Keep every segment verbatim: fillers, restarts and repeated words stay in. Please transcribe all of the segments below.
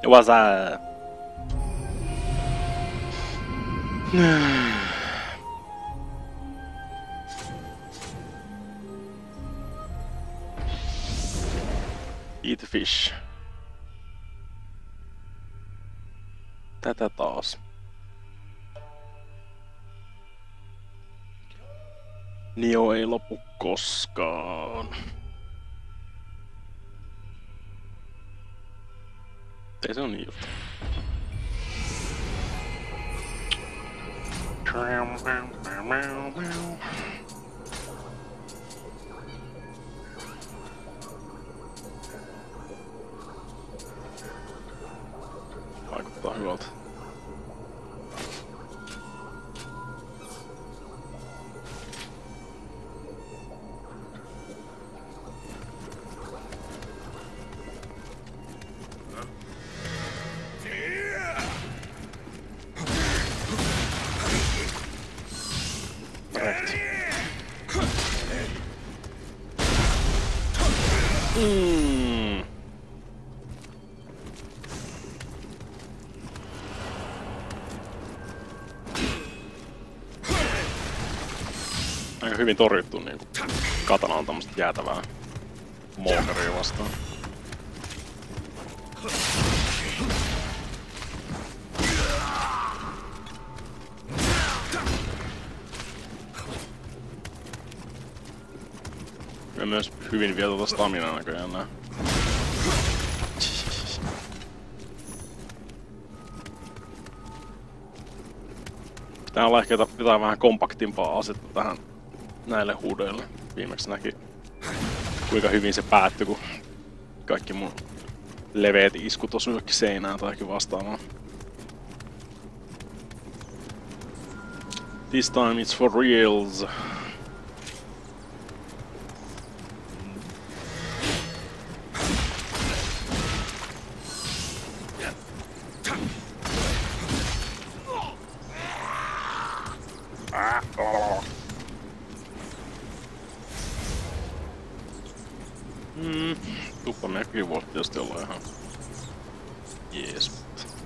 What's up? Eat fish. Tätä taas. Nio ei lopu koskaan. Ei se on niin just. Vaikuttaa hyvältä. Mm. Aika hyvin torjuttu niinku. Katana on tämmöstä jäätävää mookeria vastaan. Ja myös hyvin vielä tuota staminaa näköjään nää. Pitää olla ehkä jotain vähän kompaktimpaa asetta tähän näille huudeille. Viimeksi näki kuinka hyvin se päättyi, kun kaikki mun leveät iskut osui johonkin seinään tai jokin vastaavaan. This time it's for reals. Mm, tuppamerkki voisi tietysti olla ihan jees.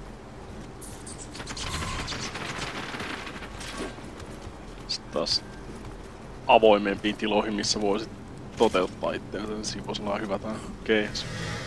Sitten taas avoimempiin tiloihin, missä voisit toteuttaa itseänsä, niin siinä voisi olla hyvä tää keihäs.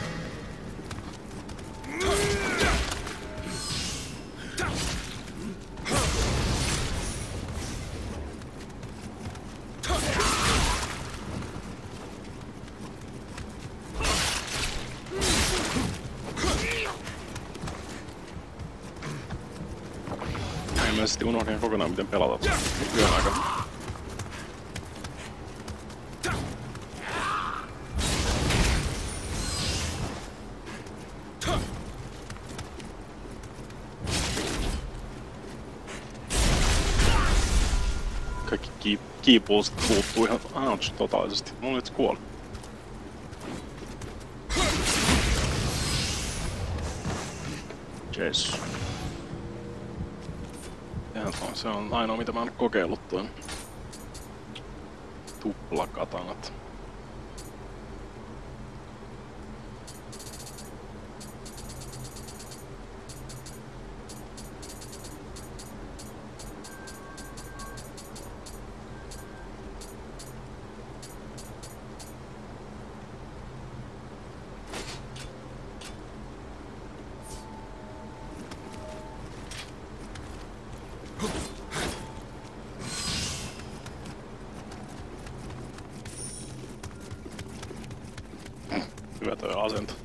Sitten unohdin kokonaan miten pelata yön aikana. Kaikki kiipulsit puuttuu ihan ouch totaalisesti. Mulla nyt kuoli. Jees. Se on ainoa mitä mä oon kokeillut tuon tuplakatanat. Hyvä toi asento.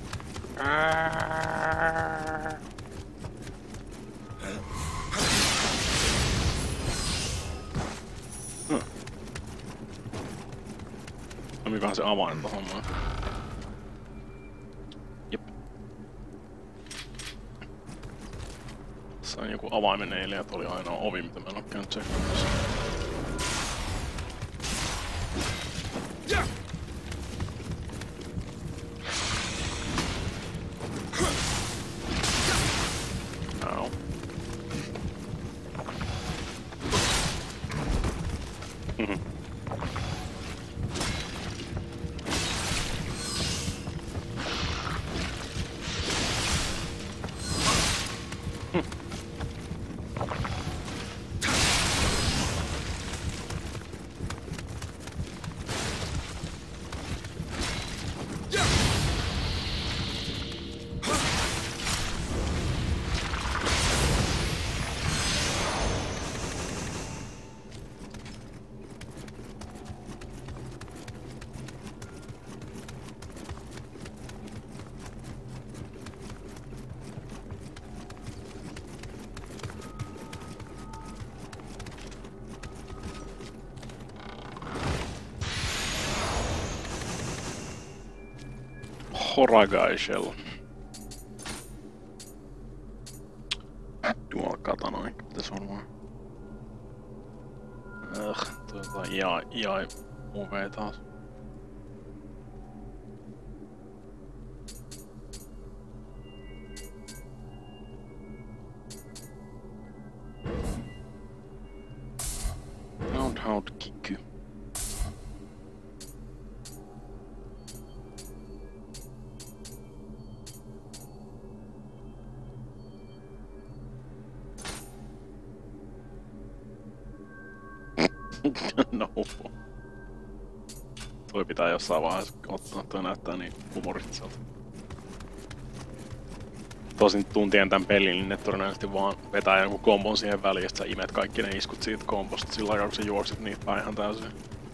Hmm. No mikähän se avain tohon noin. Jep. Sain joku avaimen eilen ja toi oli ainoa ovi mitä mä en oo käynyt tsekkaamassa. Horagaishell. Dual katana ehkä pitäis varmaan. Ugh, tuota I A I, I A I move taas. Roundhound kiky. No. Toi pitää jossain vaiheessa ottaa, toi näyttää niin humoristiselta. Tosin tuntien tän pelin, niin ne todennäköisesti vaan vetää jonkun kombon siihen väliin, ja sä imet kaikki ne iskut siitä kombosta sillä aikaa, kun sä juokset niitä päin ihan täysin.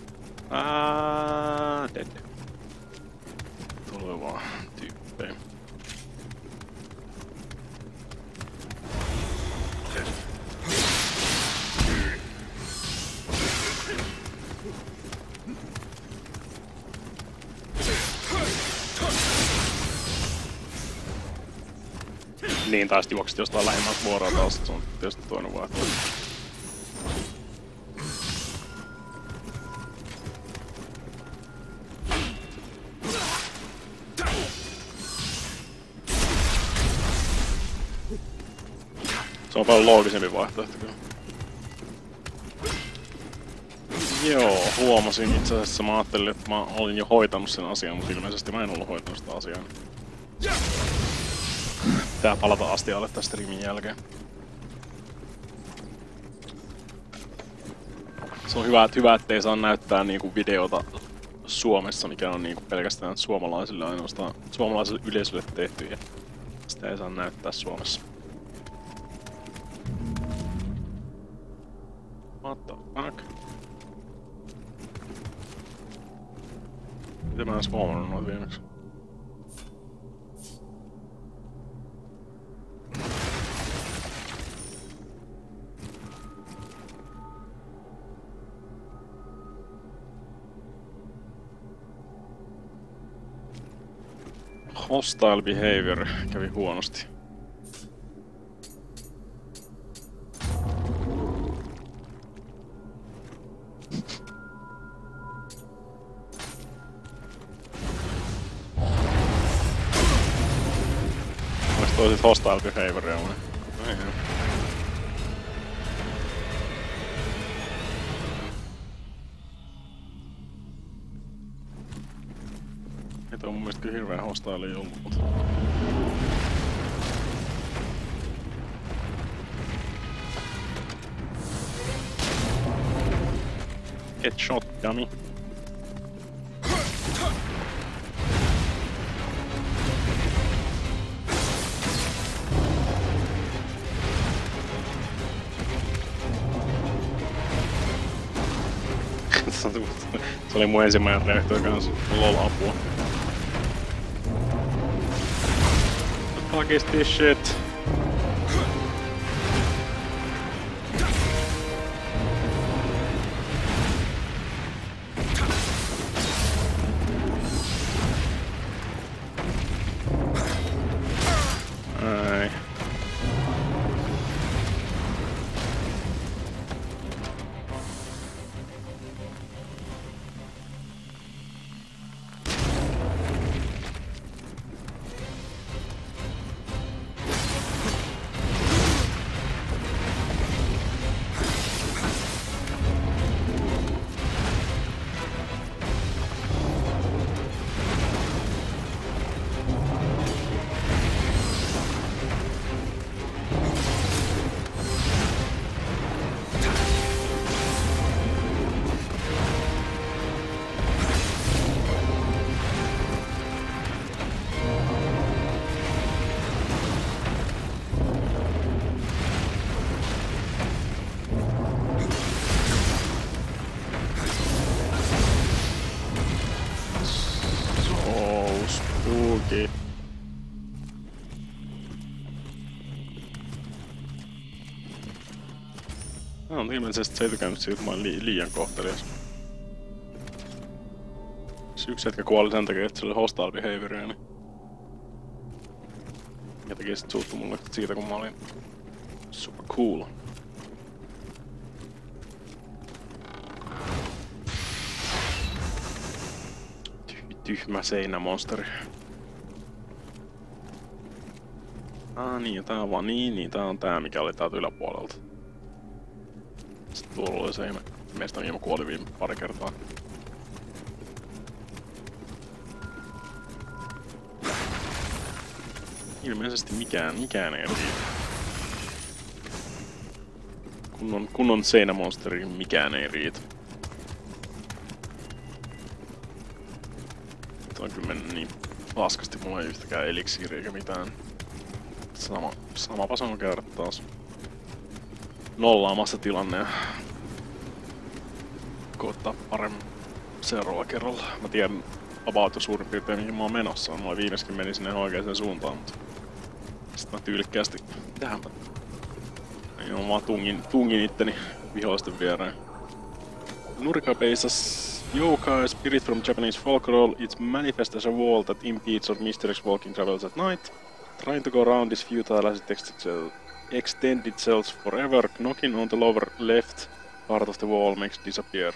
Aaaa, dead. Tulee vaan tyyppejä. Niin, tai sit juokset jostain lähimmästä vuoroa taas, se on tietysti toinen vaihtoehto. Se on paljon loogisempi vaihtoehto kyllä. Joo, huomasin itse asiassa, mä ajattelin, että mä olin jo hoitanut sen asian, mutta ilmeisesti mä en ollut hoitanut sitä asiaa. Pitää palata astialle tästä streamin jälkeen. Se on hyvä, että hyvä, ettei saa näyttää niinku videota Suomessa, mikä on niinku pelkästään suomalaisille ainoastaan suomalaiselle yleisölle tehty, ja sitä ei saa näyttää Suomessa. What the fuck? Miten mä en edes huomannut noita viimeksi? Hostile behavior kävi huonosti. Olis toi sit hostile behavioria vai? Ei joo. Ei toi mun mielestä kyllä hirveen hostile ollut, mutta... Get shot, dummy. Se oli mun ensimmäinen reaktio kans. Lol apua. What the fuck is this shit? Ai. Spooky. No, on ilmeisesti se ei tykännyt siitä, että mä olen li liian kohtelias. Se yksi hetki kuoli sen takia, että se oli hostile behavioria, niin Jotenkin sit suuttu mulle siitä, kun mä olin super cool. Tyh tyhmä seinämonsteri. Ah niin, tää on vaan niin, niin tää on tää mikä oli täältä yläpuolelta. Sitten tuolla oli seinä. Meistä viime kuoli viime pari kertaa. Ilmeisesti mikään, mikään ei riitä. Kunnon, kunnon seinämonsteri, mikään ei riitä. Tuo on kyllä mennyt niin paskasti, mulla ei yhtäkään eliksiiriä eikä mitään. Sama, sama pasan käydä taas. Nollaamassa tilanne ja koittaa paremmin seuraavalla kerralla. Mä tiedän about jo suurin piirtein mihin mä oon menossa. Mä viimeiskin menin sinne oikeaan suuntaan, mutta sitten mä tyylikkäästi... Mitähän mä... Joo, mä tungin, tungin itteni vihollisten viereen. Nurika-Beisas yokai, spirit from Japanese folklore. It's manifest as a wall that impedes or mysterious walking travels at night. Trying to go around is futile as it extends itself forever. Knocking on the lower left part of the wall makes it disappear.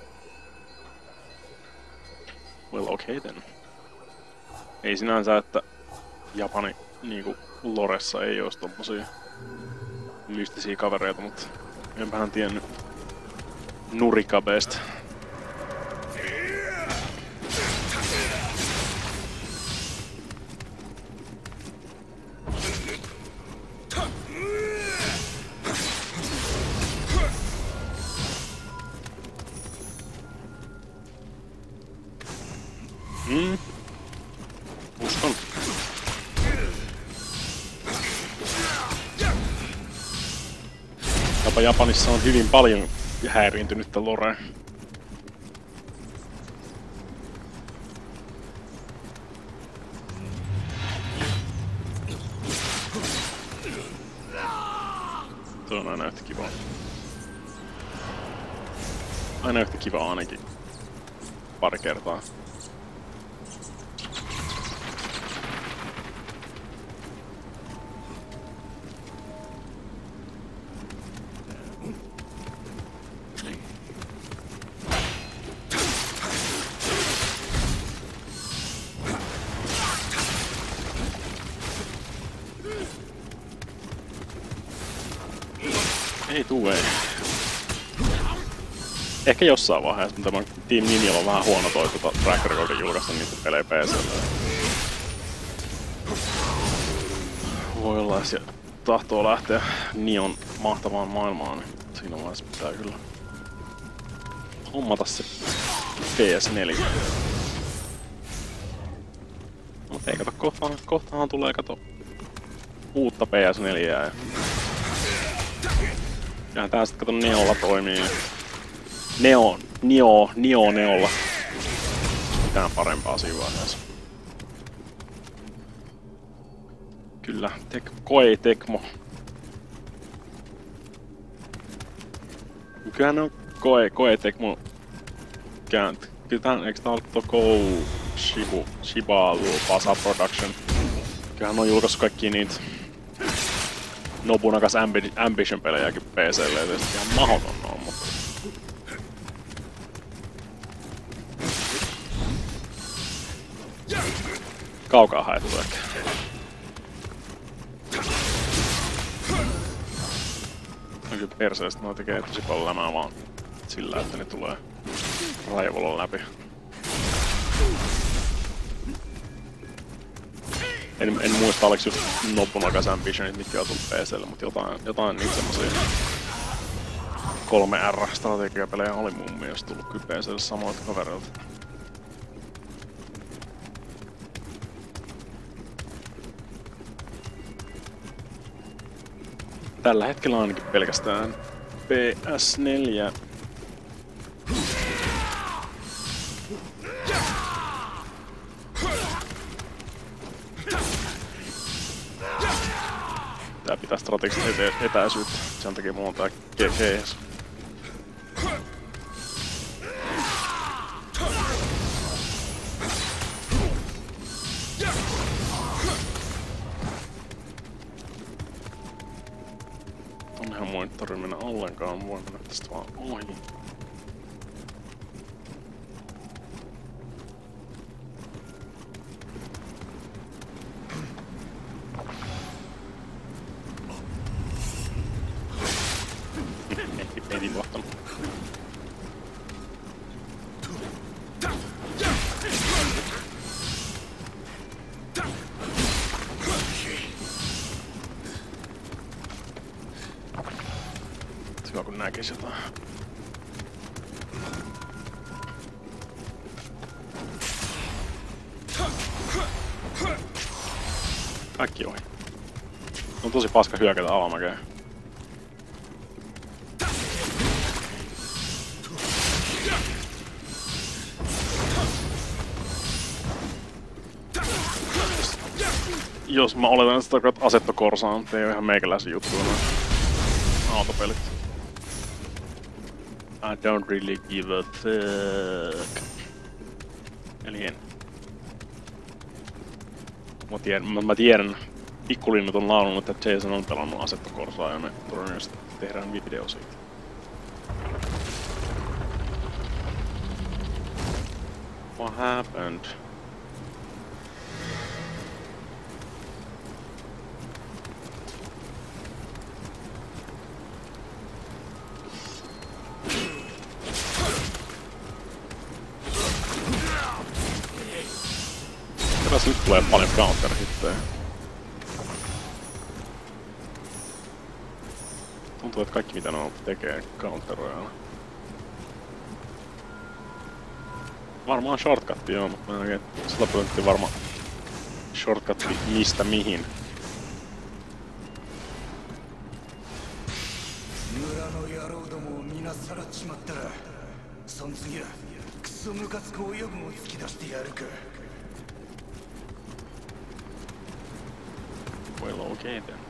Well, okay then. Ei sinänsä, että Japani niinku loressa ei ois tommosia mystisiä kavereita, mutta enpähän tiennyt Nurikabeesta. Mm. Uskon. Jopa Japanissa on hyvin paljon häiriintynyttä lorea. Tuo on aina yhtä kivaa. Aina yhtä kivaa ainakin pari kertaa. Ei tuu ei. Ehkä jossain vaiheessa, mutta tämä Team Ninjalla on vähän huono toi tuota track recordin julkaista niitä pelejä P C:llä. Voi olla, jos tahtoo lähteä Nion mahtavaan maailmaan, niin siinä vaiheessa pitää kyllä hommata se P S neljä. Mutta ei kato, kohtahan, kohtahan tulee kato uutta P S neljä. Ja kyllähän tää sit kato Neolla toimii. Neo, Neo, Neo Neolla. Mitään parempaa siinä vaiheessa. Kyllä, tek, Koei Tecmo. Kyllähän ne on Koei, Koei Tecmo käänt. Kyllä tää, eikö tää ole Tokou Shibu, Shibalu, Basa Production. Kyllähän ne on julkaissut kaikkia niitä Nobunagas Ambi Ambition-pelejäkin P C:lle, ei tietysti ihan mahdoton on, mutta... Kaukaa haettu ehkä. On kyllä perseestä, ne tekee tosi paljon lämää vaan sillä, että ne tulee raivolon läpi. En, en muista oliks just Nobunagas Ambitionit, mitkä on tullut P C:lle, mutta jotain, jotain niitä semmosia kolme R-strategiapelejä oli mun mielestä tullut kyllä P C:lle samoilta kavereilta. Tällä hetkellä ainakin pelkästään P S neljä. Tää pitää strategisesti ete etäisyyttä, sen takia mulla on tää G G S. tarvii mennä ollenkaan, voi mennä tästä vaan ohi. Ei tipahtanut. Hyvä kun näkis jotain. Kaikki ohi. On tosi paska hyökätä alamäkeen. Jos mä oletan, että sitä asettokorsaan, ei oo ihan meikäläisen juttuja noin autopelit. I don't really give a fuck. Eli en. Mä tiedän, mä, mä tiedän pikkulinnut on laulunut, että Jason on pelannut asettokorsaa ja me todennäköisesti tehdään video siitä. What happened? Nyt tulee paljon counter-hittejä. Tuntuu, että kaikki mitä ne tekee counter-royalla. Varmaan shortcutti joo, mutta mä en oikein sata prosenttia varma shortcutti mistä mihin. Well, okay then.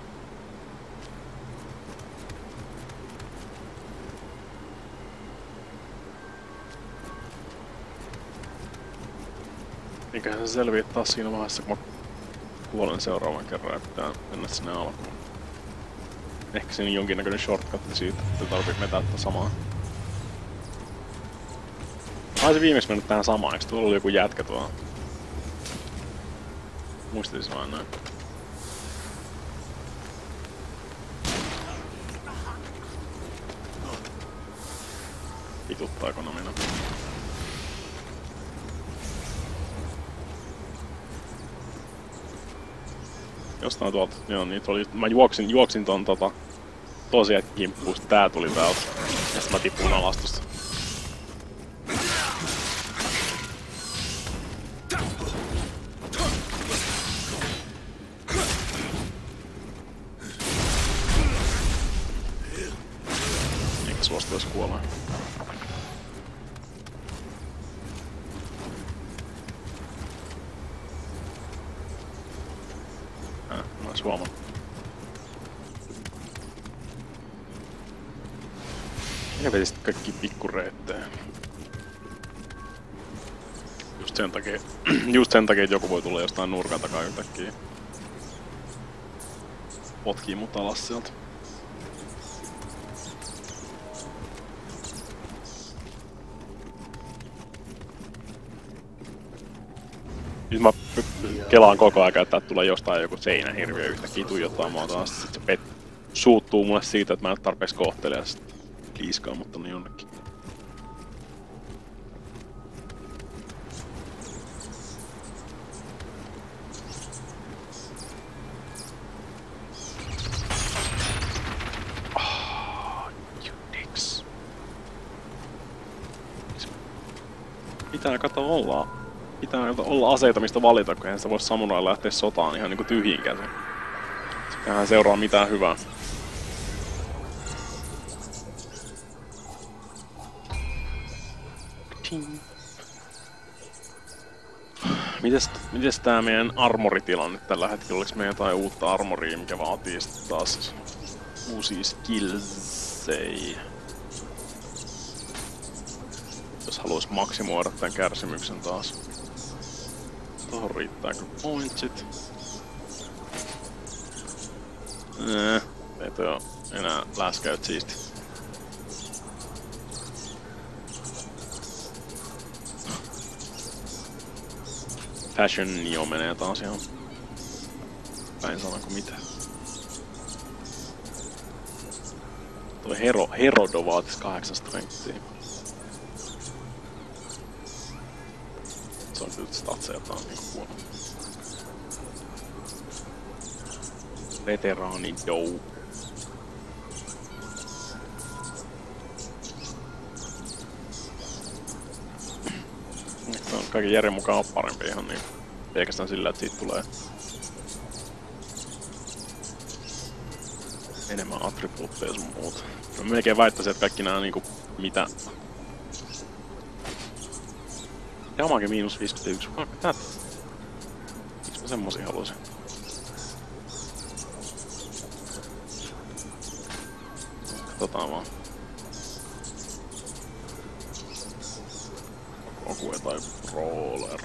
Eiköhän se selviä taas siinä vaiheessa, kun mä kuolen seuraavan kerran ja pitää mennä sinne alkuun. Ehkä siinä on jonkinnäköinen shortcutti siitä, että tarvii vetää tätä samaa. Ai se viimeksi mennyt tähän samaan, eikö tuolla oli joku jätkä tuolla? Muistisin vain näin. Vituttaako no minä? Jostain tuolta, joo niitä oli, mä juoksin, juoksin ton tota tosi jätkin kimppuun, tää tuli täältä. Ja sit mä tippuun alas tosta. Eikä suostuisi kuolemaan. Suomen. Ja veti sitten kaikki pikkureittejä. Just sen takia, just sen takia, että joku voi tulla jostain nurkan takaa yhtäkkiä. Potkii mut alas sieltä. Nyt mä kelaan koko ajan, että tulee jostain joku seinähirviö yhtäkkiä tuijottaa mua taas. Sit se pet suuttuu mulle siitä, että mä en ole tarpeeksi kohtelias. Ja sit liiskaa mut tonne jonnekin. Oh, you dicks. Pitää kato olla. Pitää olla aseita mistä valita, kun eihän sitä voi samurailla lähteä sotaan ihan niinku tyhjiin käsin. Eihän seuraa mitään hyvää. Mites, mites tää meidän armoritilanne tällä hetkellä? Oliks meidän jotain uutta armoria, mikä vaatii sitten taas uusia skillsejä? Jos haluais maksimoida tän kärsimyksen taas. Tohon riittää kyllä pointsit. Eee, ei toi oo enää läskäyt siisti. Fashion jo menee taas ihan päin sanako mitä. Toi Hero, Herodo vaatis kahdeksan strengthia. Se on kyllä statseiltaan niinku huono. Veteraani Joe. Se on kaiken järjen mukaan parempi ihan niin. Pelkästään sillä, että siitä tulee enemmän attribuutteja sun muuta. Mä melkein väittäisin, että kaikki nää niinku mitä... Damage miinus viisikymmentäyksi. Fuck that. Miksi mä semmosia haluaisin? Katsotaan vaan. Joku jotain brawler.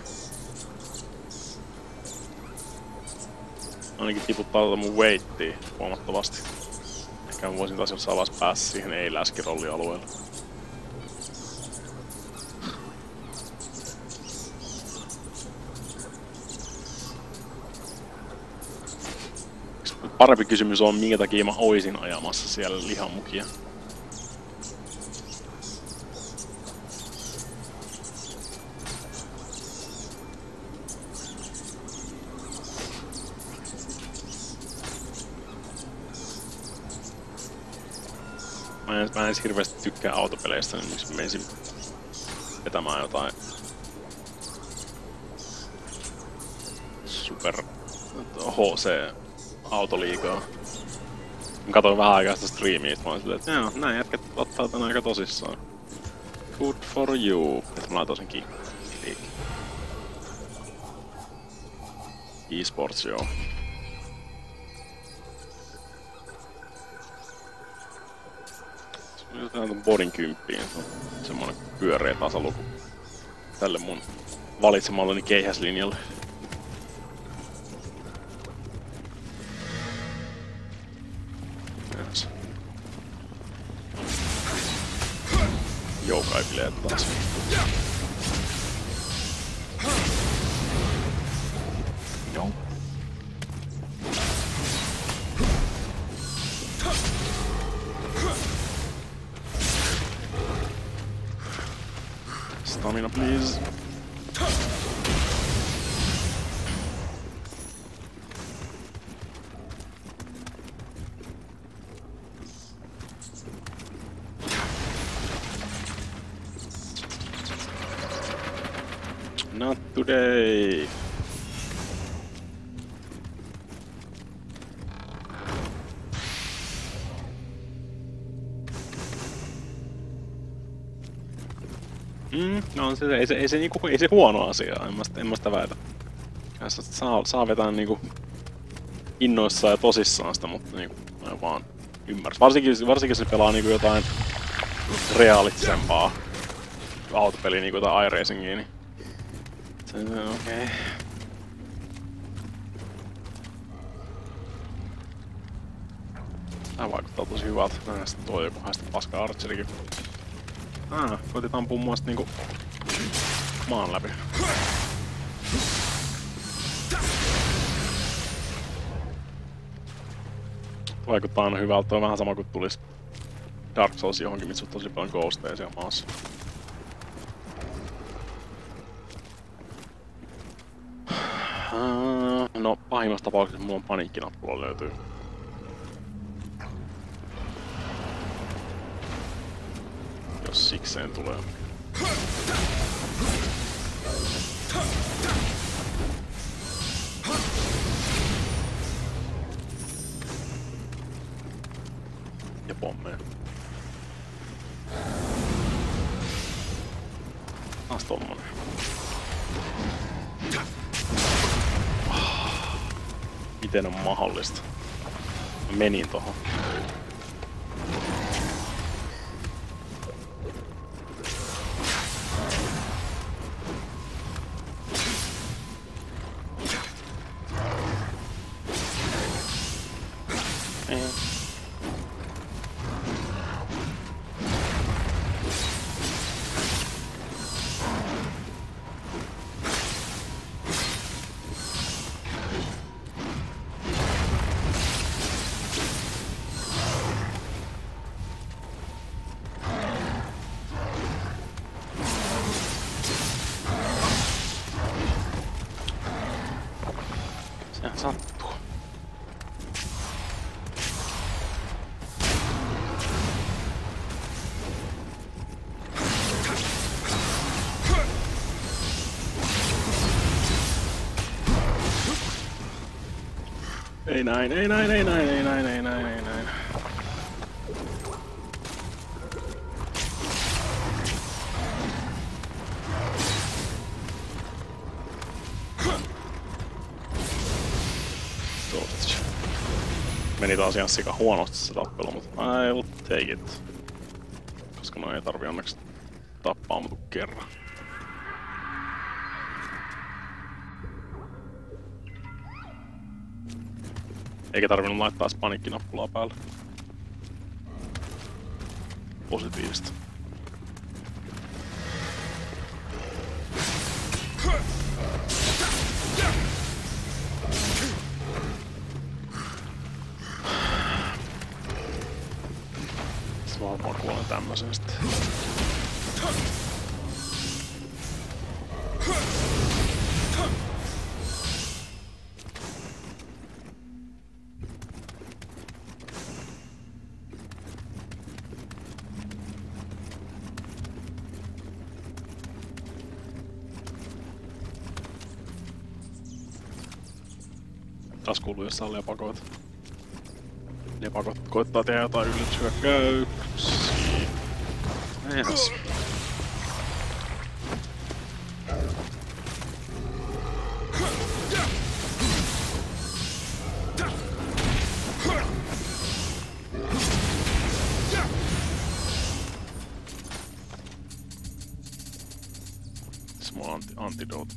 Ainakin tiputtaa tota mun weighttiä huomattavasti. Ehkä mä voisin taas jossain vaiheessa päästä siihen ei-läskirollialueelle. Parempi kysymys on, minkä takia mä oisin ajamassa siellä lihamukia. Mä en, mä en edes hirveästi tykkää autopeleistä, niin miksi mä menisin vetämään jotain super H C-autoliigaa. Mä katsoin vähän aikaa sitä striimiä, mä olin silleen, että joo, näin jätket ottaa tän aika tosissaan. Good for you. Että mä laitoin sen kiinni. E-sports, joo. Jotain ton bodin kymppiin, se on semmonen pyöreä tasaluku tälle mun valitsemalleni keihäslinjalle. Yes. Joukaipileet taas. Joo. Stamina, please. Not today. Mm, no se, ei, se, ei, se, niinku, ei se huono asia, en mä sitä, en mä sitä väitä. Saa, saa vetää niinku innoissaan ja tosissaan sitä, mutta niinku, mä vaan ymmärrän. Varsinkin, varsinkin jos se pelaa niinku jotain realistisempaa autopeliä, niinku jotain iRacingia, niin se on okei. Okay. Tää vaikuttaa tosi hyvältä. Nähdään sitten tuo joku häistä paska archerikin. Ah, koitetaan ampua mua sit niinku maan läpi. Vaikuttaa aina hyvältä, toi on vähän sama kuin tulis Dark Souls johonkin, missä on tosi paljon ghosteja siellä maassa. No, pahimmassa tapauksessa mulla on paniikkinappula löytyy. Jos sikseen tulee. Ja pommeja. Taas tommonen. Miten on mahdollista? Mä menin tohon. sattuu. Ei näin, ei näin, ei näin, ei näin, ei näin, ei näin. Meni taas ihan sika huonosti se tappelu, mutta I will take it. Koska no ei tarvi onneksi tappaa mut kerran. Eikä tarvinnut laittaa edes paniikkinappulaa päälle. Positiivista. Sitten varmaan kuolen tämmösen sitten. Taas kuuluu jossain lepakoita. Lepakot koittaa tehdä jotain yllätyshyökkäyksiä. Meinas. Se mulla on anti antidote.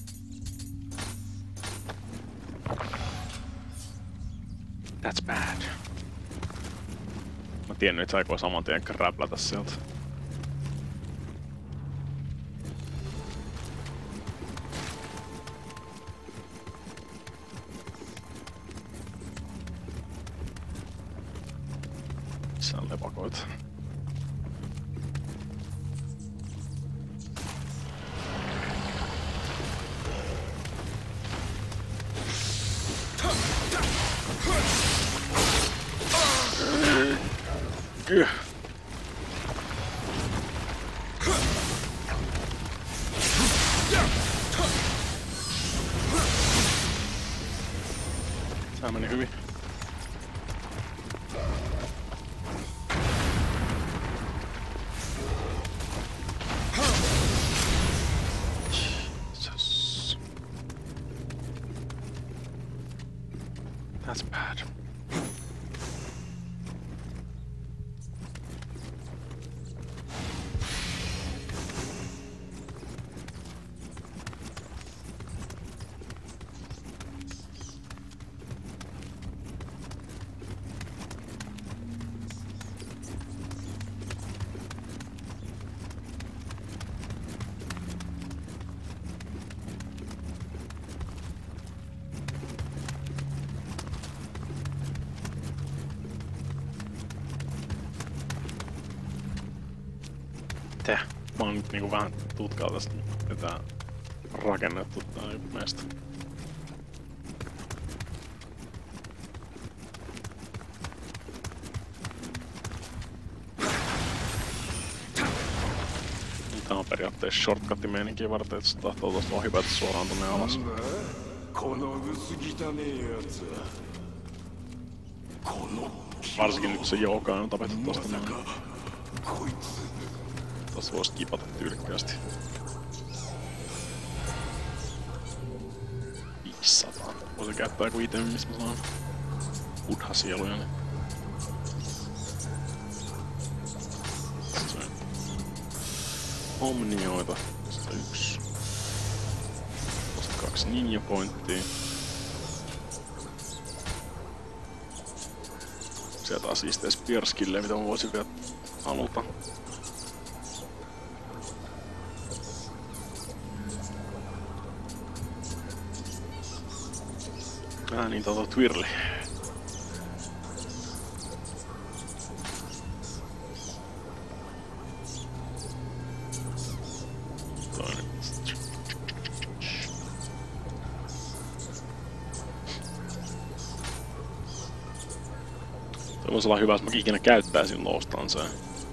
That's bad. Mä tiennyt, että se aikoo saman tien räplätä sieltä. Missä on lepakoita? Yh. Tää meni hyvin. Jesus. That's bad. Tää. Mä oon nyt niinku vähän tutkaa tästä, mitä rakennettu tää meistä. Tää on periaatteessa shortcutti meininkiä varten, että se tahtoo tosta vaan hypätä suoraan tonne alas. Varsinkin nyt se Jouka on tapettu tosta noin. Tossa vois kipata tyylikkäästi. viisisataa. Voisin käyttää joku itemi, missä mä saan buddha-sieluja. Niin. Omnioita. Tästä yksi. Tosta kaksi ninja pointtia. Sieltä taas siistiä spear skillejä, mitä mä voisin vielä haluta. Ah niin, tuo Twirli. voisi olla hyvä, jos mä ikinä käyttäisin Lostansea.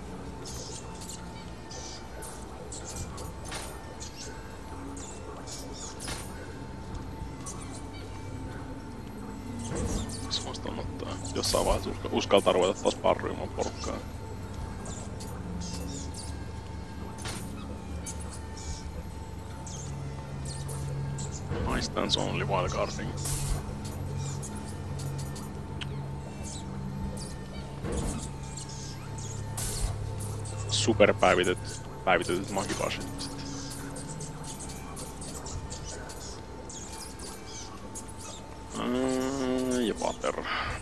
Jossain vaiheessa uskaltaa ruveta taas parryymään porukkaa. My stance only wildcarding. Superpäivitetyt päivitetyt magipashit sitten. Mm, ja water.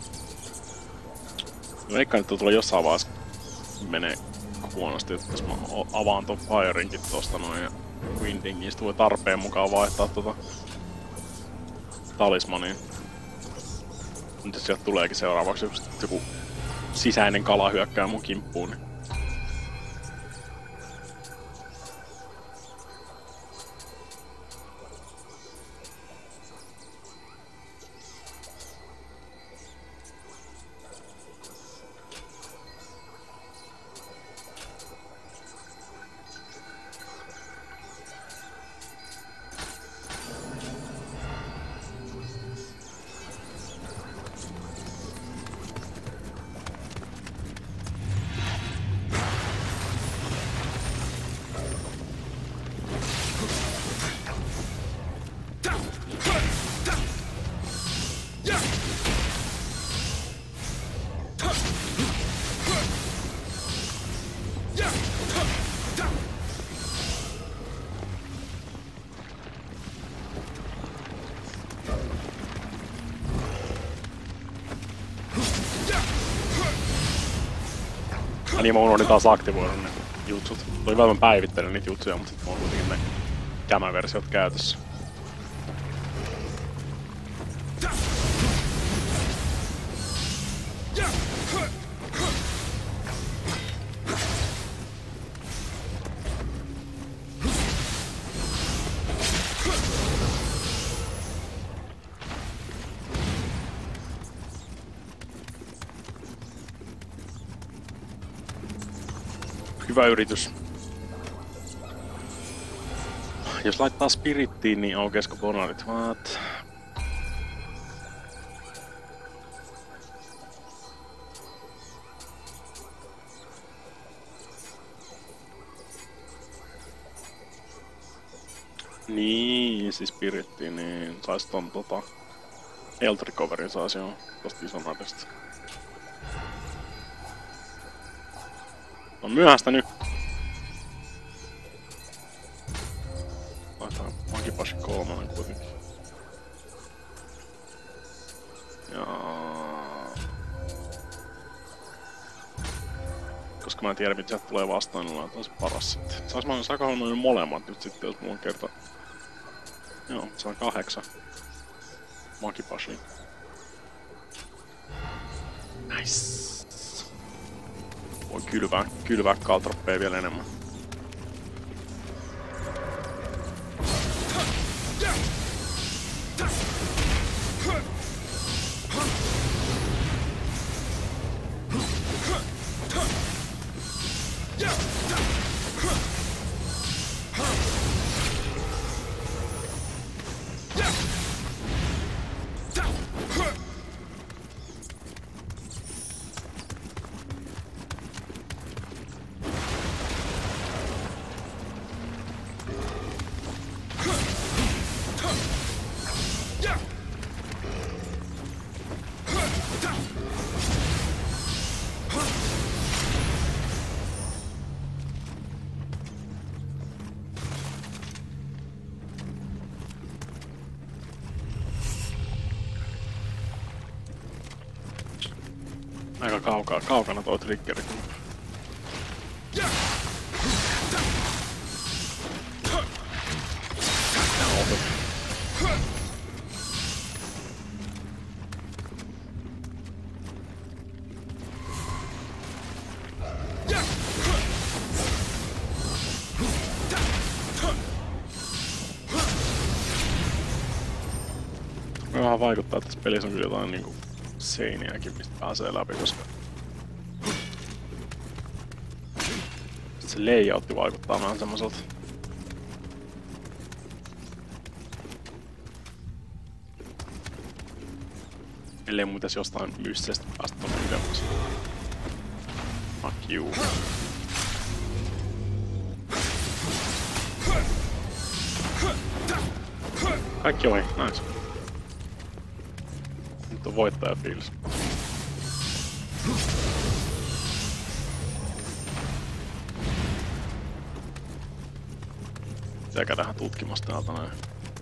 Veikkaan, että tulee jossain vaiheessa menee huonosti, että jos mä avaan ton Fireinkin tosta noin ja Windingin, sit voi tarpeen mukaan vaihtaa tota talismaniin. Nyt jos sieltä tuleekin seuraavaksi joku sisäinen kala hyökkää mun kimppuun, niin ja niin mä unohdin taas aktivoida ne jutsut. Oli vähän päivittelen niitä jutsuja, mutta sit mä oon kuitenkin ne kämäversiot käytössä. Hyvä yritys. Jos laittaa spirittiin, niin aukeasko bonarit? What? Niin, siis spirittiin, niin sais ton tota health recoverin sais joo tosta Dishonoredista. On myöhäistä nyt. Laitetaan Magipashi kolmonen kuitenkin. Ja... koska mä en tiedä mitä sieltä tulee vastaan, niin laitan se paras sitten. Sais mä saako noin molemmat nyt sitten, jos mulla on kerta... Joo, saa kahdeksan. Magipashi. Nice. Voi kylvää, kylvää kaltroppeja vielä enemmän. Aika kaukaa, kaukana toi triggeri. Vähän vaikuttaa, että tässä pelissä on kyllä jotain niinku seiniäkin, mistä pääsee läpi, koska Se layoutti vaikuttaa vähän semmoiselta. Ellei muutais jostain mystisestä päästä tonne ylemmäksi. Fuck you. Kaikki ohi, nice. Nyt on voittajafiilis. Pitää käydään tutkimassa täältä näin.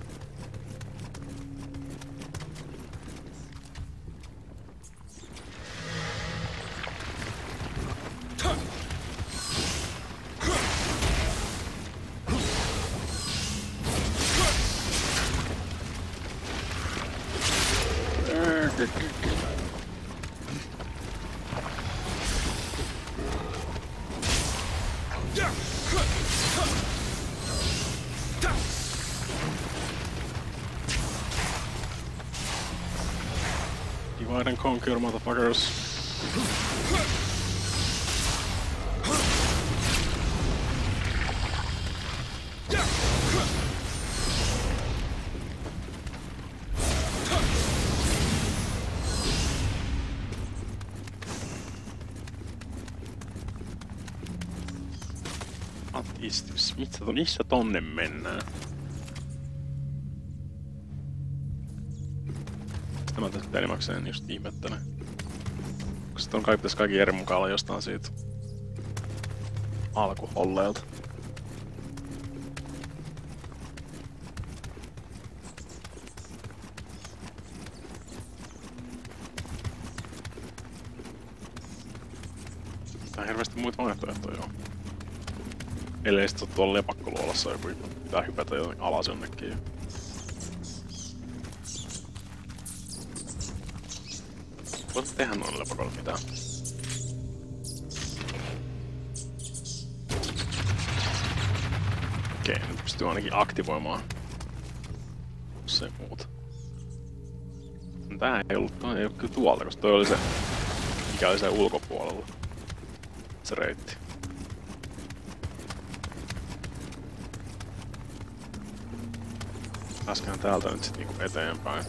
Divide and conquer, motherfuckers. What is this? Missä, missä tonne mennään? Mä tässä pelimakseen just ihmettelen. Koska on kai pitäis kaikki eri mukaan olla jostain siitä alkuholleelta. Tää on hirveesti muita vaihtoehtoja joo. Ellei sit oo tuolla lepakkoluolassa joku pitää hypätä jotenkin alas jonnekin. Voit tehdä noille lepakoille mitään. Okei, nyt pystyy ainakin aktivoimaan. Jos ei muuta. Tää ei ollut, toi ei oo kyllä tuolta, koska toi oli se, mikä oli se ulkopuolella. Se reitti. Pääskään täältä nyt sit niinku eteenpäin.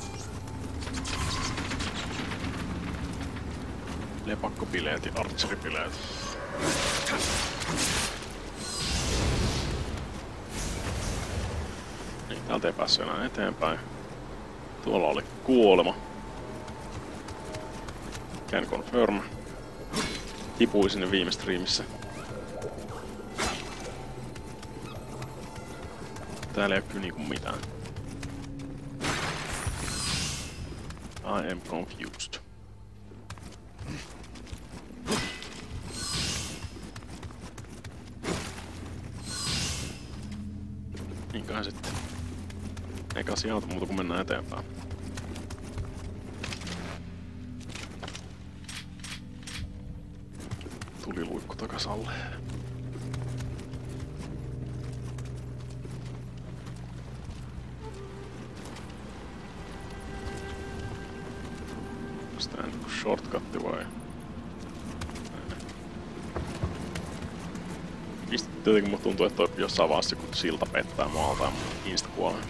Lepakkopileet ja archeripileet. Niin, täältä ei päässyt enää eteenpäin. Tuolla oli kuolema. Can confirm. Tipui sinne viime striimissä. Täällä ei oo kyllä niinku mitään. I am confused. Niinköhän sitten. Eikä asiaa muuta kun mennään eteenpäin. Tuli luikku takas alle. Onks tää niinku shortcutti vai? Tietenkin musta tuntuu, että toi jossain vaiheessa kun silta pettää maalta ja insta kuolee.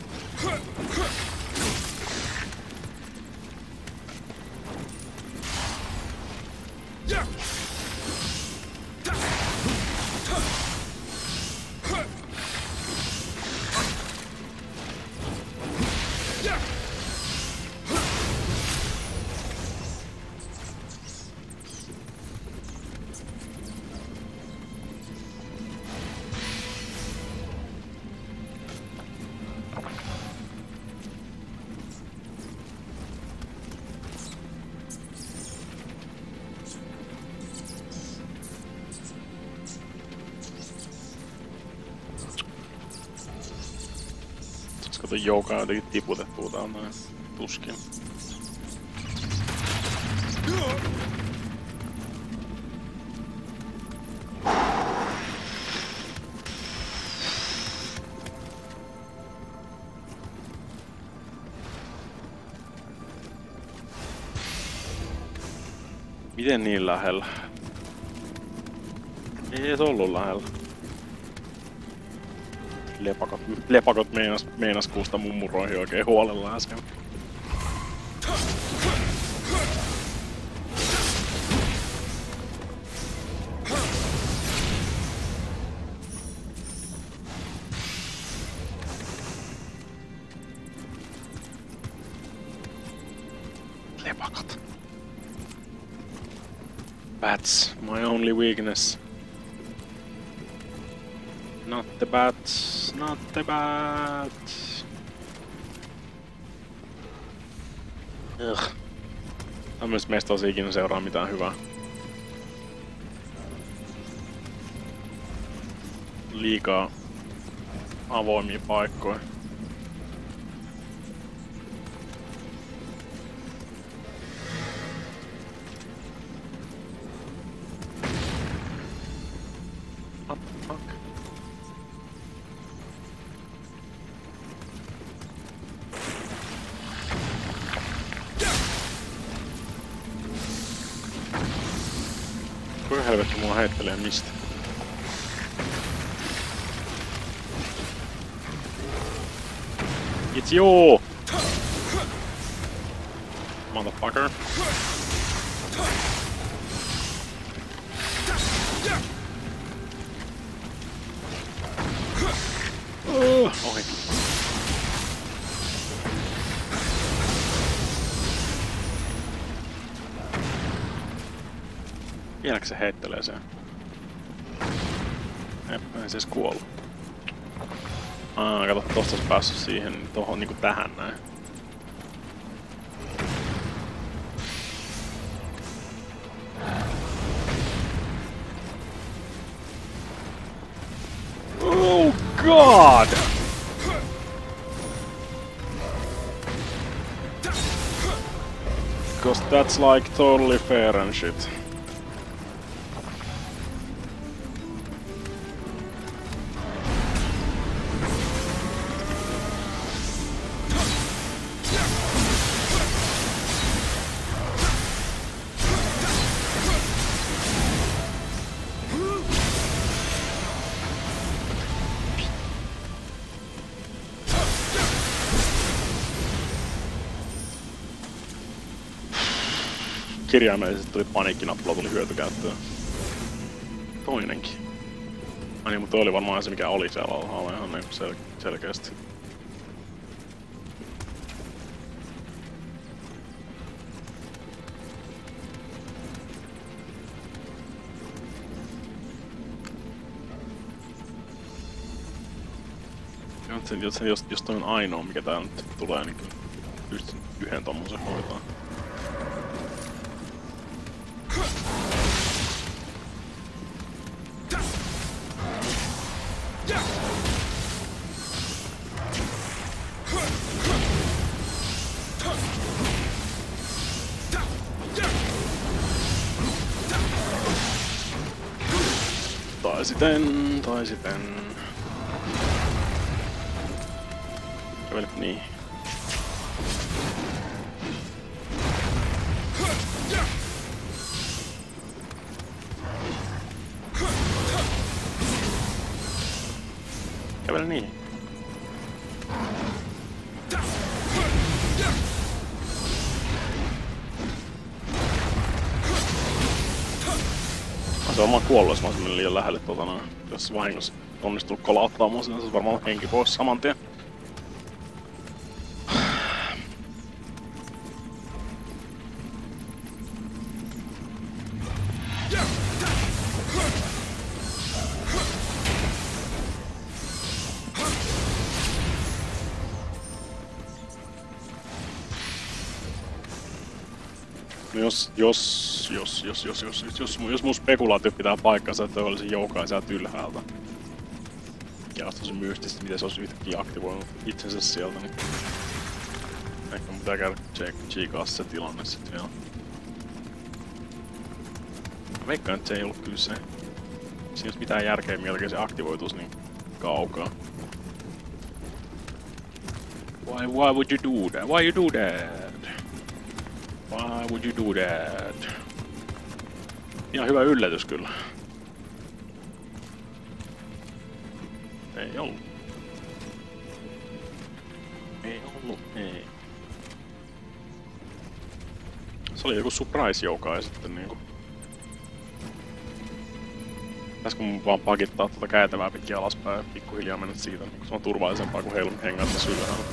Kato joukaa jotenkin tiputettua tää on näin tuskin. Miten niin lähellä? Ei edes ollut lähellä. Lepakot, lepakot meinas, meinas kuusta mummuroihin oikein huolella äsken. Lepakot. Bats, my only weakness. Not the bats, not the bats. Ugh. Tämmöistä meistä olisi ikinä seuraa mitään hyvää. Liikaa avoimia paikkoja. What the fuck? Kuinka helvetti mua heittelee mistä? It's you! Motherfucker. Uh, ohi. Vieläkö se heittelee sen? Eipä se edes kuollut. Aa, kato, tosta olisi päässyt siihen, tohon niinku tähän näin. Oh god! Because that's like totally fair and shit. Kirjaimellisesti tuli paniikkinappula, tuli hyötykäyttöön. Toinenkin. Ai niin, mutta toi oli varmaan se mikä oli siellä alhaalla ihan niin sel selkeästi. Jos, jos, jos toi on ainoa mikä täällä nyt tulee, niin kyllä pystyn yhden tommosen hoitaa. Tai sitten, tai sitten. Kävelet niin. Kävele niin. Se on varmaan kuollut, jos mä olisin liian lähelle tota noin. Jos vahingossa onnistuu kolauttamaan sen, se on varmaan henki pois saman tien. No jos, jos, jos, jos, jos, jos, jos, jos, jos mun spekulaatio pitää paikkansa, että olisi joukaa sieltä ylhäältä. Ja olisi tosi mystistä, miten se olisi yhtäkkiä aktivoinut itsensä sieltä, niin ehkä mun pitää käydä tsiikaa se tilanne sit vielä. Mä veikkaan, että se ei ollut kyllä se. Siinä ei olisi mitään järkeä, miltä se aktivoituisi niin kaukaa. Why, why would you do that? Why you do that? Why would you do that? Ihan hyvä yllätys kyllä. Ei ollut. Ei ollut, ei. Se oli joku surprise-jouka ja sitten niinku... Pitäisikö mun vaan pakittaa tuota käytävää pitkin alaspäin ja pikkuhiljaa mennä siitä, niin se on turvallisempaa kuin heilun hengata tässä ylhäällä.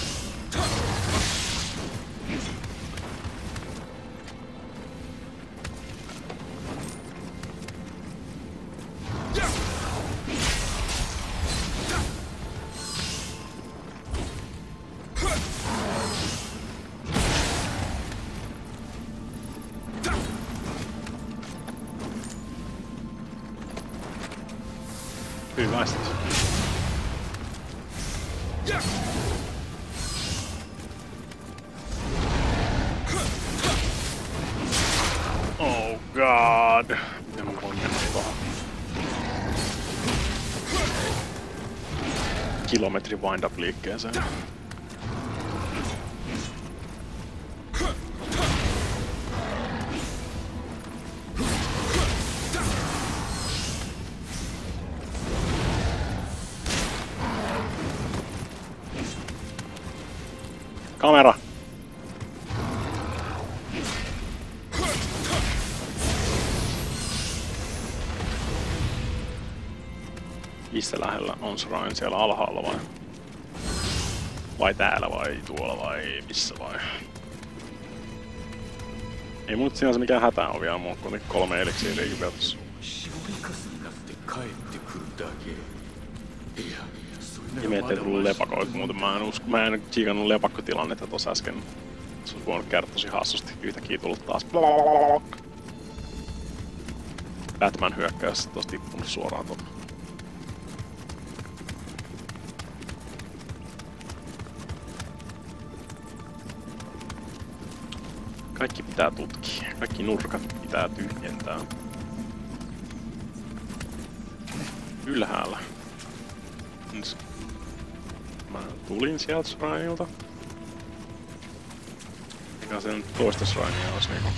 Hyvästi. Oh god. Miten mä voin mennä tuohon? Kilometri wind-up liikkeeseen. Kamera! Missä lähellä on shrine? Siellä alhaalla vai? Vai täällä vai tuolla vai missä vai? Ei mun nyt sinänsä mikään hätä on vielä, mulla on kolme eliksiiriäkin vielä tossa. Ihme, ettei tullut lepakoit muuten. Mä en usko, mä en tsiikannut lepakkotilannetta tossa äsken. Se olisi voinut käydä tosi hassusti. Yhtäkkiä tullut taas. Batman hyökkäys tossa tippunut suoraan tuonne. Kaikki pitää tutkia. Kaikki nurkat pitää tyhjentää. Ylhäällä. Mä tulin sieltä shrineilta. Mikä se nyt toista shrinea olisi niinku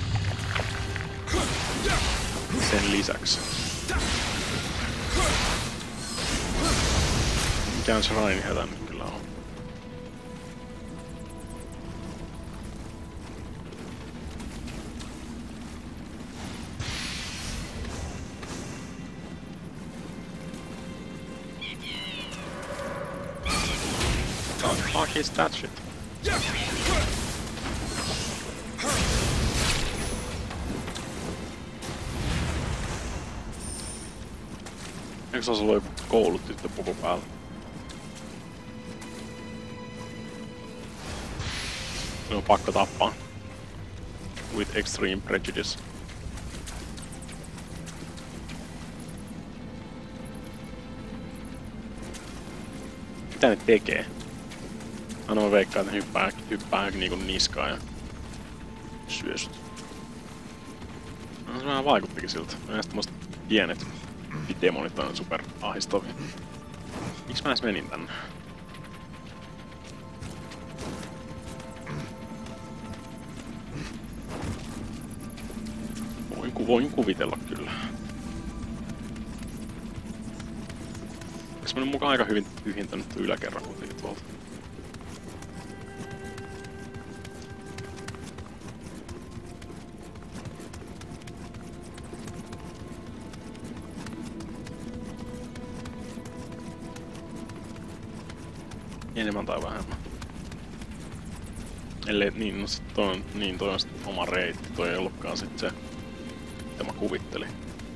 sen lisäksi. Mikään shrine hätä nyt kyllä on. What the fuck is that shit? Eikö se ollut joku koulutyttöpuku päällä? Se on pakko tappaa. With extreme prejudice. Mitä ne tekee? Aina mä veikkaan, että hyppää, hyppää niinku niskaan ja syösyt. No, se vähän vaikuttikin siltä. Näistä tämmöset pienet demonit on super ahistavia. Miks mä edes menin tänne? Voin, ku, voin kuvitella kyllä. Eikö mä nyt mukaan aika hyvin tyhjentänyt tuon yläkerran kuitenkin tuolta? Enemmän tai vähemmän. Ellei, niin, no sit toi on, niin toi on sit oma reitti, toi ei ollutkaan sit se, mitä mä kuvittelin.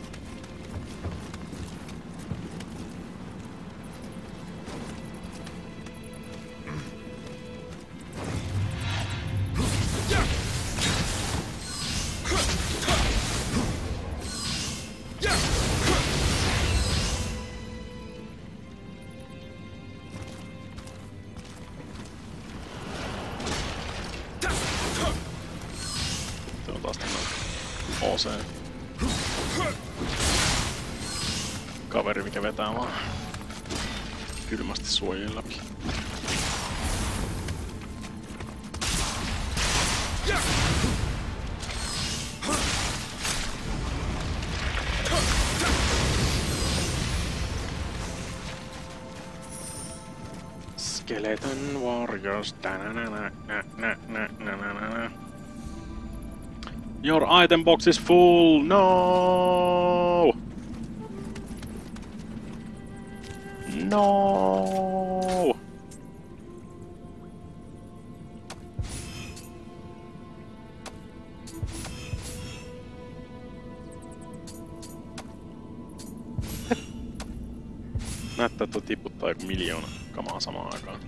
Kaveri, mikä vetää vaan kylmästi suojien läpi. Skeleton Warriors. Your item box is full. No. No. Näyttää, että tiputtaa joku miljoona kamaa samaan aikaan.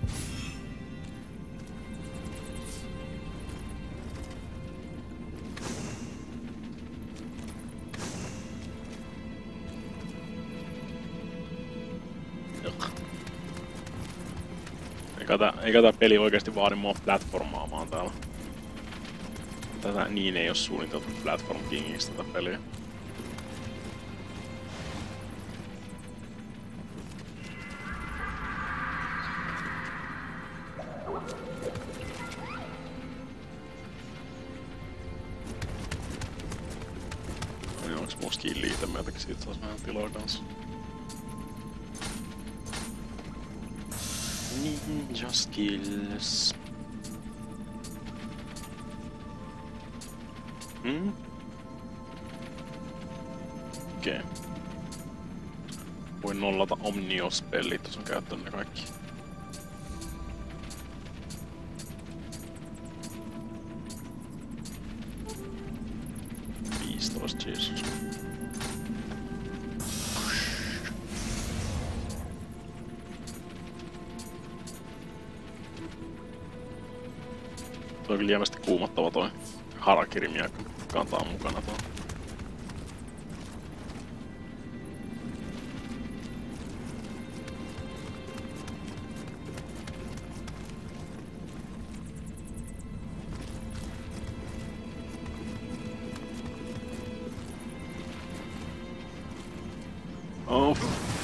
Eikä tää, eikä tää peli oikeesti vaadi mua platformaamaan täällä. Tätä niin ei oo suunniteltu Platform Kingiksi tätä peliä. Onks mun skill-iitemeiltäkin siitä saas vähän tilaa kanssa? Ninja skills. Hmm? Okei. Okay. Voin nollata Omnios-pellit, jos on käyttänyt ne kaikki. viisitoista, Jeesus. Toi on kyllä lievästi kuumottava toi Harakiri-miekka kantaa mukana tuo. Oh.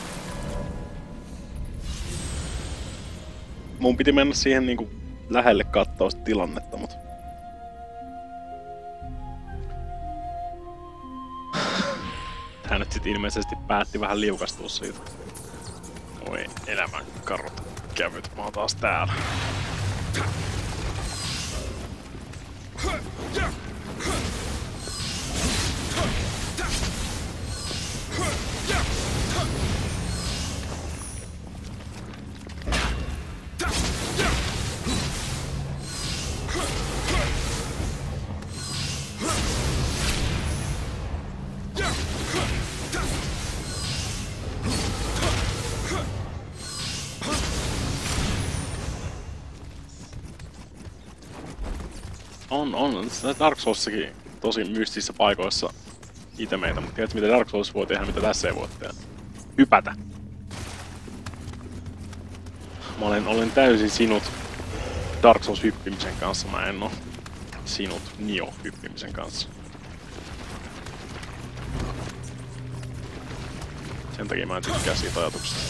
Mun piti mennä siihen niinku lähelle kattoo sitä tilannetta, mut tää nyt sit ilmeisesti päätti vähän liukastua siitä. Voi elämän karut kävyt, mä oon taas täällä. On, on. Dark Soulssakin tosi mystisissä paikoissa itemeitä, mutta tiedätkö mitä Dark Souls voi tehdä, mitä tässä ei voi tehdä? Hypätä! Mä olen, olen täysin sinut Dark Souls hyppimisen kanssa, mä en oo sinut Nioh hyppimisen kanssa. Sen takia mä en tykkää siitä ajatuksesta.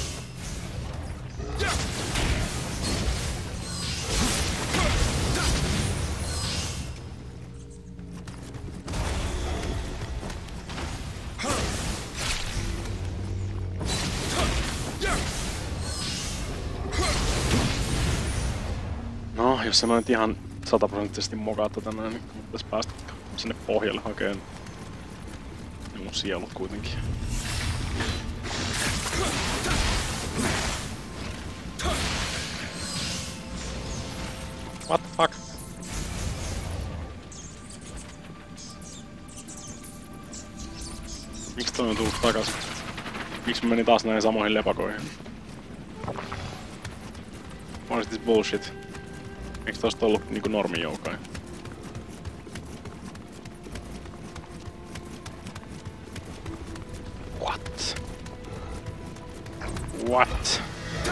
No, jos mä nyt ihan sataprosenttisesti mokaa tätä näin, niin pitäis päästä sinne pohjalle hakeen ne mun sielut kuitenkin. What the fuck? Miksi toi on tullut takas? Miksi mä menin taas näihin samoihin lepakoihin? What is this bullshit? Eiks tosta ollut niinku normijoukain? What? What?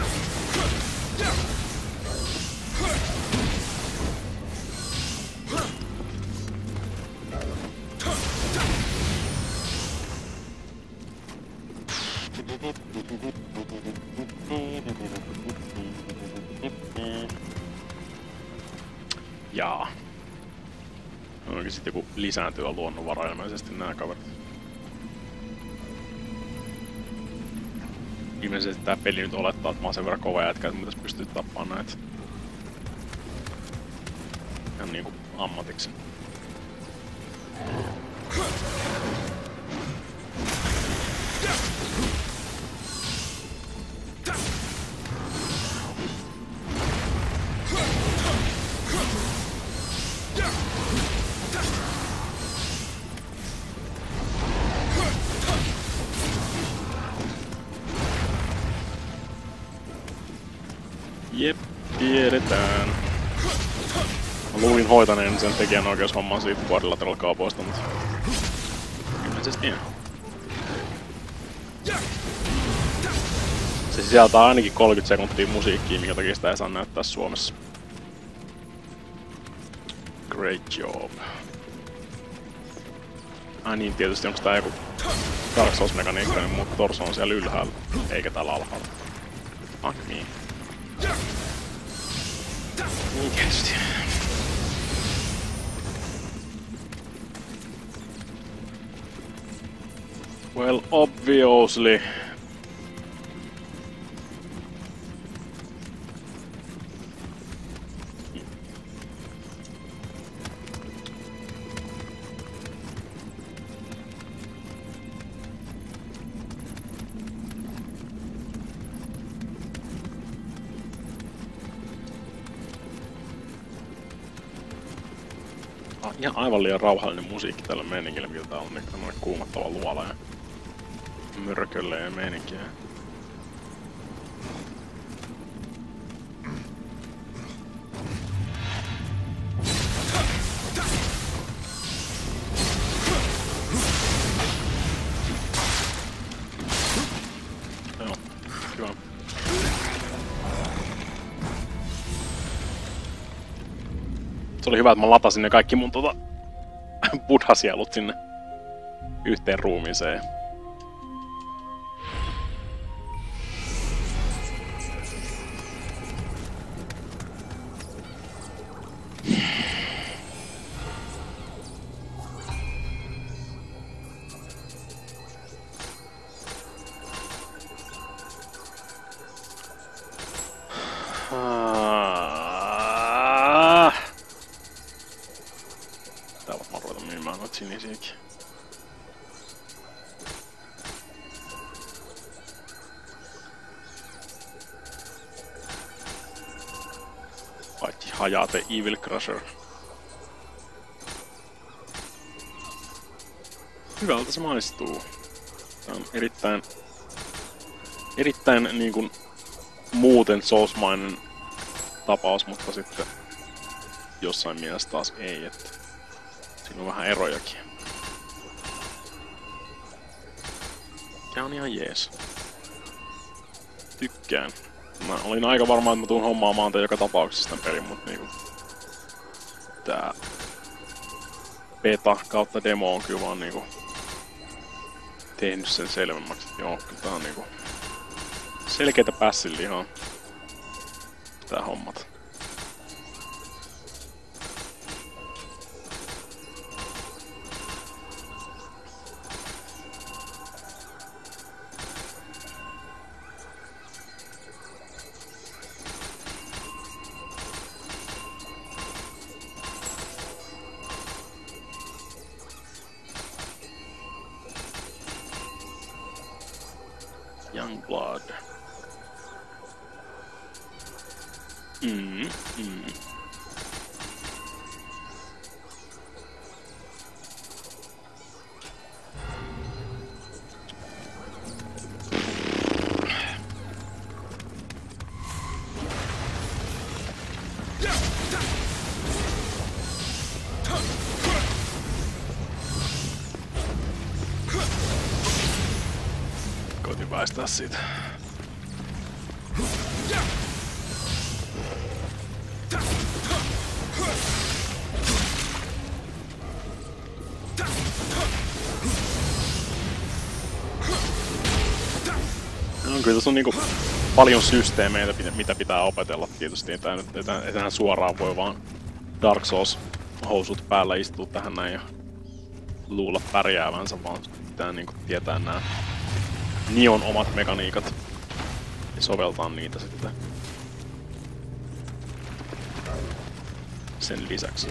Jaa. Onkin sit joku lisääntyvä luonnonvara ilmeisesti nää kaverit. Ilmeisesti tää peli nyt olettaa, että mä oon sen verran kova jätkä, että mitäs pystyy tappaamaan näitä. Ihan niinku ammatiksi. Jep, tiedetään. Mä luulin hoitaneen sen tekijän oikeushomman siitä quadrilateral kaupoista, mutta ilmeisesti ihan. Se sisältää ainakin kolmekymmentä sekuntia musiikkia, minkä takia sitä ei saa näyttää Suomessa. Great job. Ai niin, tietysti onko tää joku Dark Souls-mekaniikka, niin mun torso on siellä ylhäällä, eikä täällä alhaalla. Fuck me. Niin tietysti. Well, obviously. Ihan aivan liian rauhallinen musiikki tällä meiningillä, mitä täällä on niin tämmönen kuumattava luola ja mörkölle ja meininkiä. Joo, hyvä. Se oli hyvä, että mä latasin ne kaikki mun tota buddha-sielut sinne yhteen ruumiiseen. Sinisiäkin. Paitsi Hayate Evil Crusher. Hyvältä se maistuu. Tää on erittäin... Erittäin niinkun muuten soulsmainen tapaus, mutta sitten jossain mielessä taas ei, että siinä on vähän erojakin. Mikä on ihan jees. Tykkään. Mä olin aika varma, että mä tuun hommaamaan tämän joka tapauksessa tämän perin, mut niinku... Tää... Beta kautta demo on kyllä vaan niinku... tehnyt sen selvemmäksi. Joo, kyllä tää on niinku... selkeitä pässinlihaa. Tää hommat. Youngblood. Mm, mm. Koitin väistää siitä. No, kyllä tässä on niinku paljon systeemeitä, mitä pitää opetella tietysti. Ei tähän suoraan voi vaan Dark Souls housut päällä istua tähän näin ja luulla pärjäävänsä, vaan pitää niinku tietää nämä Nion omat mekaniikat. Ja soveltaa niitä sitten sen lisäksi.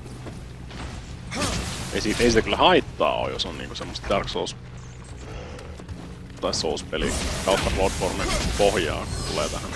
Ei siitä, ei siitä kyllä haittaa oo, jos on niinku semmoista Dark Souls tai Souls-peli kautta Bloodborne pohjaa, kun tulee tähän.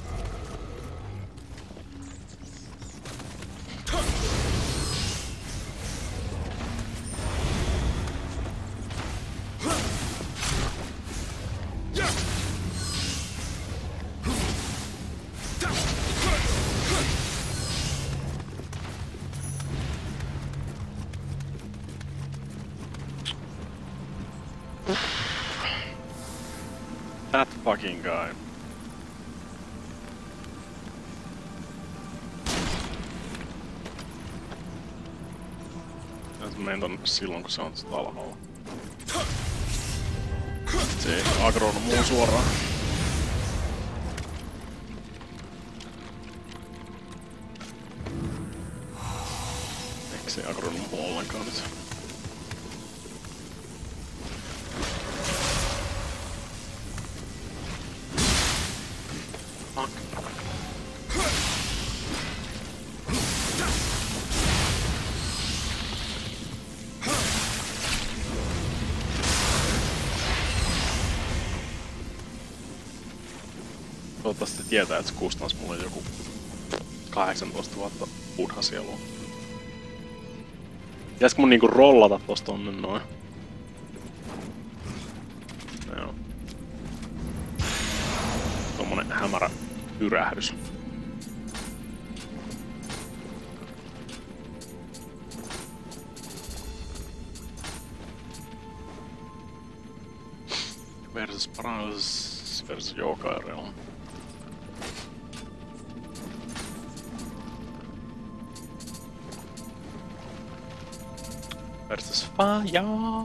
That fucking guy. Mä menen tonne silloin, kun se on tästä alhaalla. Se ei agronut muun suoraan. Eikö se agronut muu ollenkaan nyt? Toivottavasti tietää, että se kustans mulle joku kahdeksantoistatuhatta buddha-sielua. Pitäisikö mun niinku rollata tosta tonne noin? Joo. Tommonen hämärä pyrähdys. Versus Paralysis versus Yokai Realm. Versus Fire.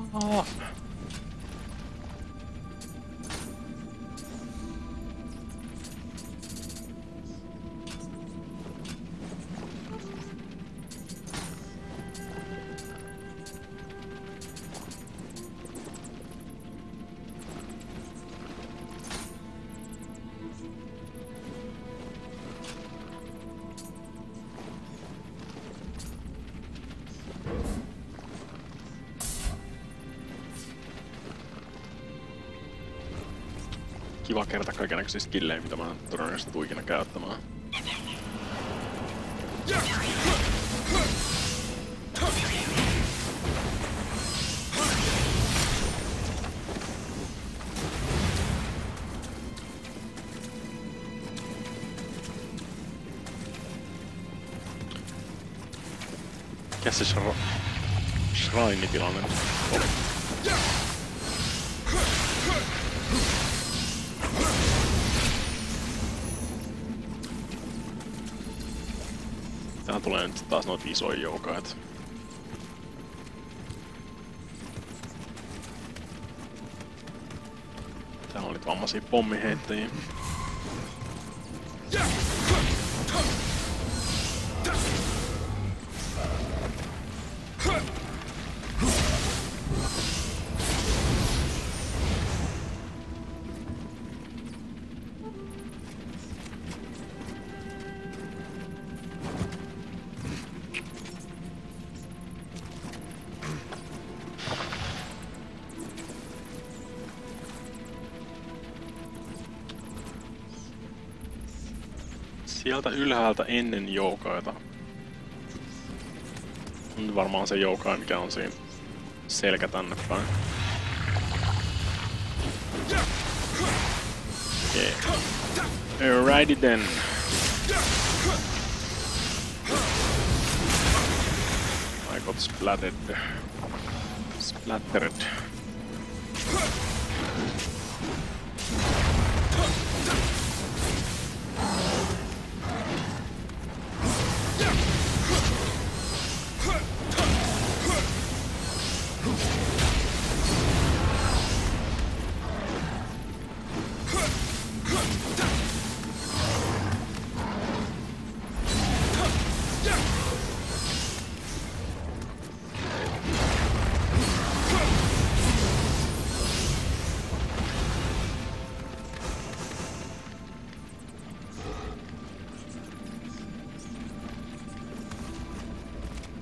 Kiva kerta kaikennäköisiä skillejä, mitä mä todennäköisesti tuu ikinä käyttämään. Mikäs se shra... shrine-tilanne oli? Tähän tulee nyt taas noita isoja joukaita. Täällä on nyt vammaisia pommiheittäjiä. Sieltä ylhäältä ennen joukaita. On varmaan se joukai, mikä on siinä selkä tänne päin. Okay. Alrighty then. I got splattered. Splattered.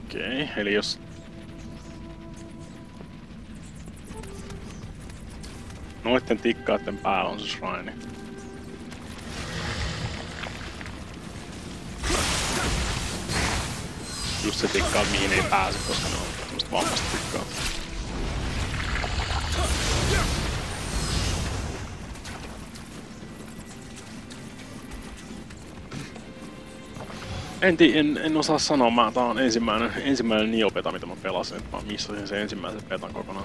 Okei, okay, eli jos... Noitten tikkaiden päällä on se shrine. Just se tikkaa, mihin ei pääse, koska ne on tämmöstä vammasta tikkaa. En, en, en osaa sanoa, mä, tää on ensimmäinen, ensimmäinen Nioh-beta, mitä mä pelasin, että mä missasin sen ensimmäisen betan kokonaan.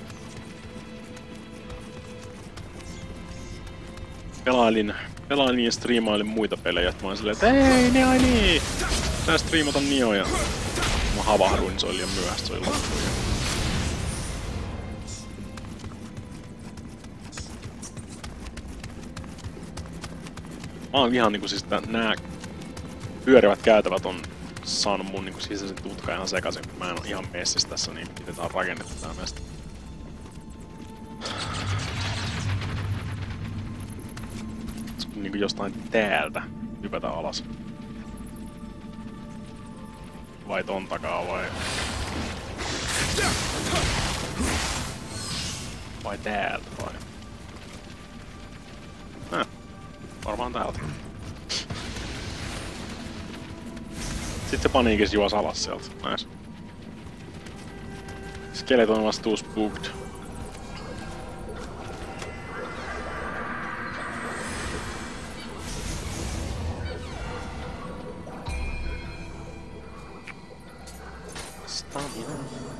Pelailin, pelailin ja striimailin muita pelejä, että mä olin silleen, että ei, ne ai niin! Tää striimata Niohia. Mä havahduin, niin se oli liian myöhäistä, se oli loppu. Mä oon ihan niinku siis nää pyörivät käytävät on saanut mun niinku sisäisen tutkan ihan sekaisin, kun mä en oo ihan messissä tässä, niin miten tää on rakennettu tää mesta. Niinku jostain täältä hypätä alas. Vai ton takaa vai... Vai täältä vai... Nää, varmaan täältä. Sitten se paniikis juos alas sieltä, näis. Skeleton was too spooked. Stamina.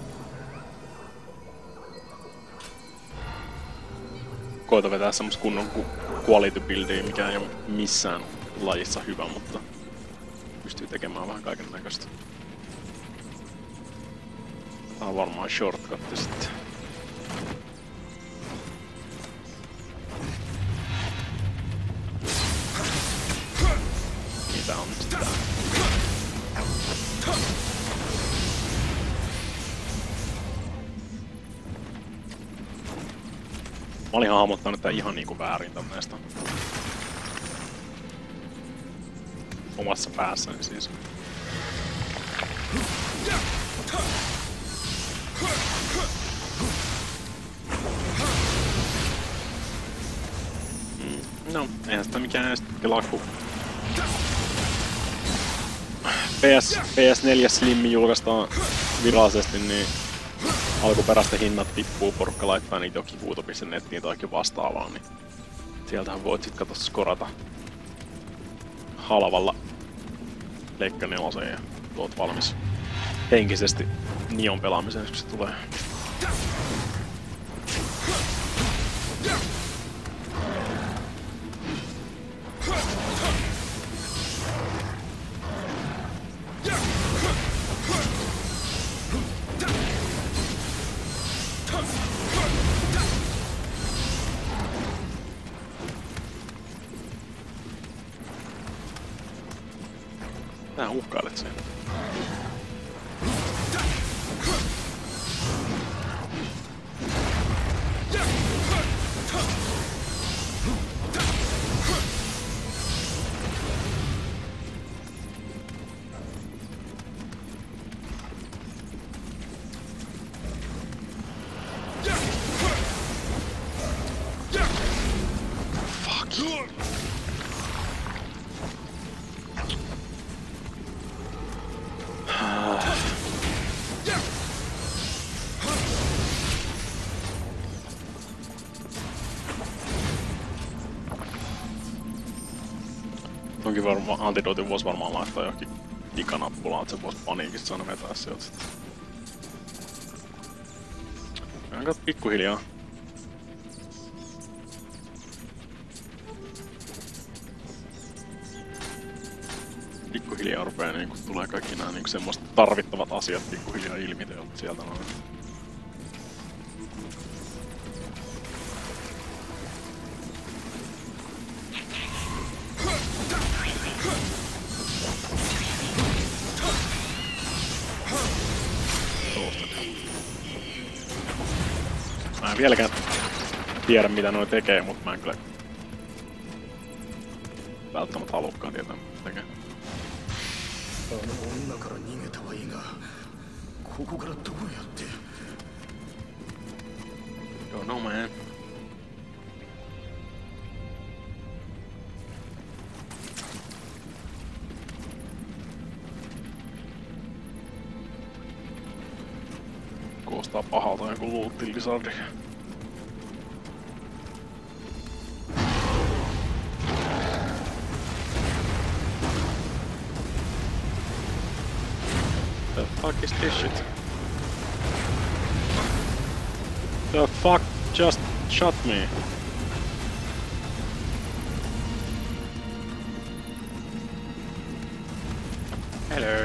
Koita vetää semmos kunnon quality buildia, mikä ei oo missään lajissa hyvä, mutta pystyy tekemään vähän kaiken näköistä. Tää on varmaan shortcut sitten. Mitä on nyt tää? Mä olin hahmottanut tää ihan niinku väärin tämmöistä. Omassa päässäni siis. Mm, no, eihän sitä mikään edes laku. P S, P S neljä Slim julkaistaan virallisesti, niin alkuperäisten hinnat tippuu, porukka laittaa niitä jokin huuto piste nettiin tai vastaavaa, niin sieltähän voit sit kato skorata halvalla Pleikka nelosen ja tuot valmis henkisesti Niohn pelaamiseen, kun se tulee. Tää uhkailet sen. Fuck you. Onkin varmaan, Antidotin voisi varmaan laittaa johonkin ikanappulaan, että se voisi paniikissa aina vetää sieltä sitten. Mennään katso pikkuhiljaa. Pikkuhiljaa rupee niinku tulee kaikki nää niinku semmoista tarvittavat asiat pikkuhiljaa ilmiteolta sieltä noin. Mä en vieläkään tiedä mitä noi tekee, mutta mä en kyllä välttämättä halukkaan tietää mitä tekee. ここからどうやって。 Don't know, man. Kuulostaa pahalta joku luutti lizardi. The fuck is this shit? The fuck just shot me? Hello.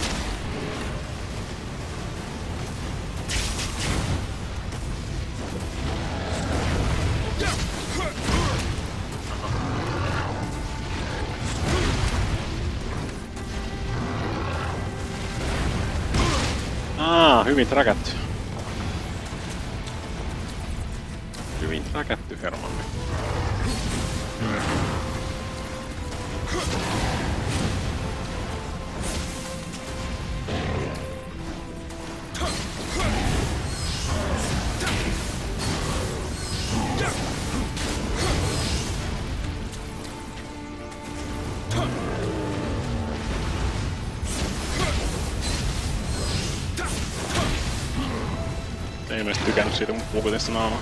Ah, hyvin träkätty. Hyvin träkätty, Hermanni. Ei mä tykännyt siitä, kun puukutin sitä naamaa.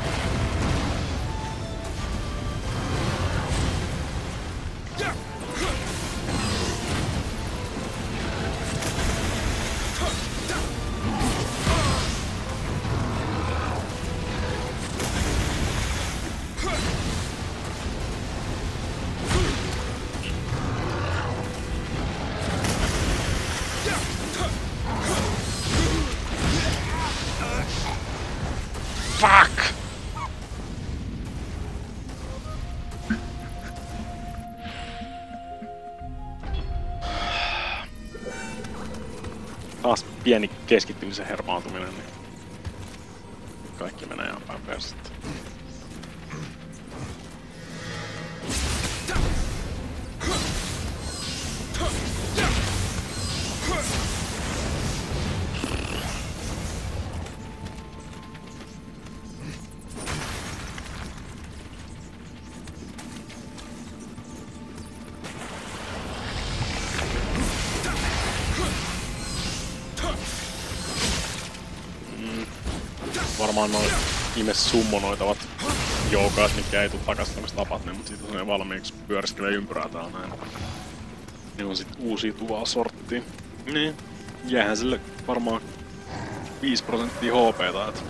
Fuck! Taas pieni keskittymisen hermaantuminen, niin kaikki menee ihan päin persettä. Varmaan noin ihme summonoitavat joukaat, mitkä ei tuu takas tämmöistä tapat, niin, mutta siitä on valmiiksi pyöriskelee ympyrää täällä näin. Ne on sit uusiutuvaa sorttia. Niin, jäähän sille varmaan viisi prosenttia H P:tä, et.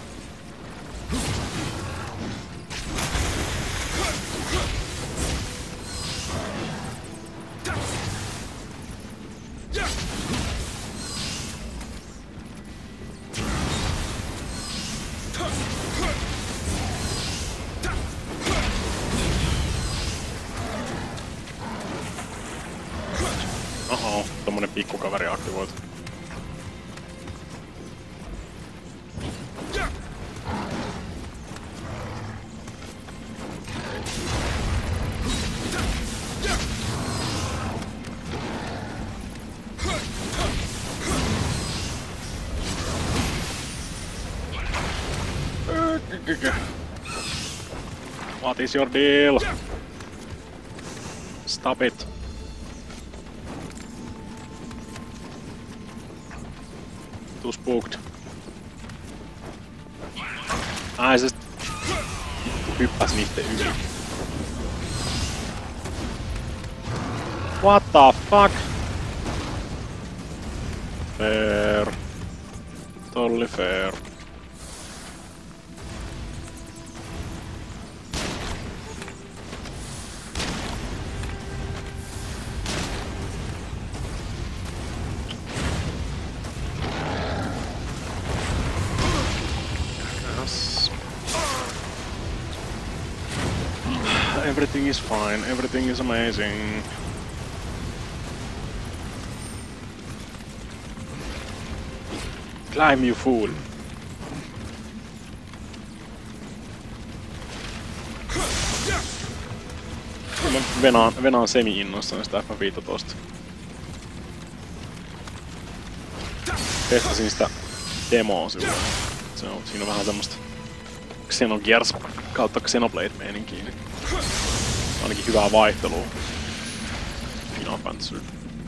Oho, tommonen pikkukaveri aktivoitu. What is your deal? Stop it. Too spooked. Ai se hyppäs niitten yli. What the fuck? Fair. Totally fair. Everything is fine, everything is amazing. Climb, you fool! Mä venaan, venaan semi-innoissaan sitä F viisitoista. testasin sitä demoa silloin. Se on, siinä on vähän semmoista Xenogears kautta Xenoblade-meininkiä. Niin ainakin hyvää vaihtelua Final Fantasy.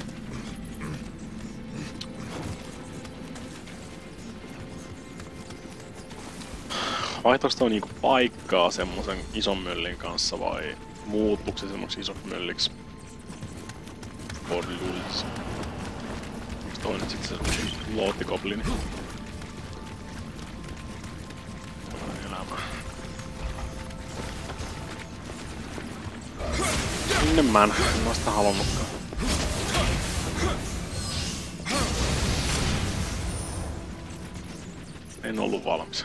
Vaihtaako toi niinku paikkaa semmosen ison möllin kanssa vai muuttuuko se semmoksi isoksi mölliksi? Bodlulis. Onks toi nyt sit se lootikoblini? Elämä. Minne mä en oo sitä halunnutkaan. En ollut valmis.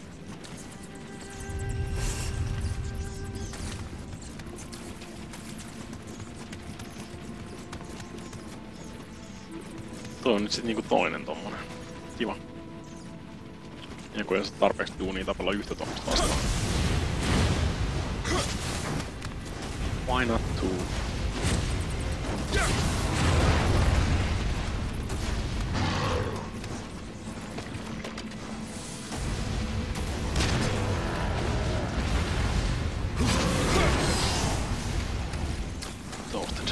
Toi on nyt sit niinku toinen tommonen. Kiva. Ja kun ei saa tarpeeksi duunia tapella yhtä tommosta vastaan. Why not two? Toasted.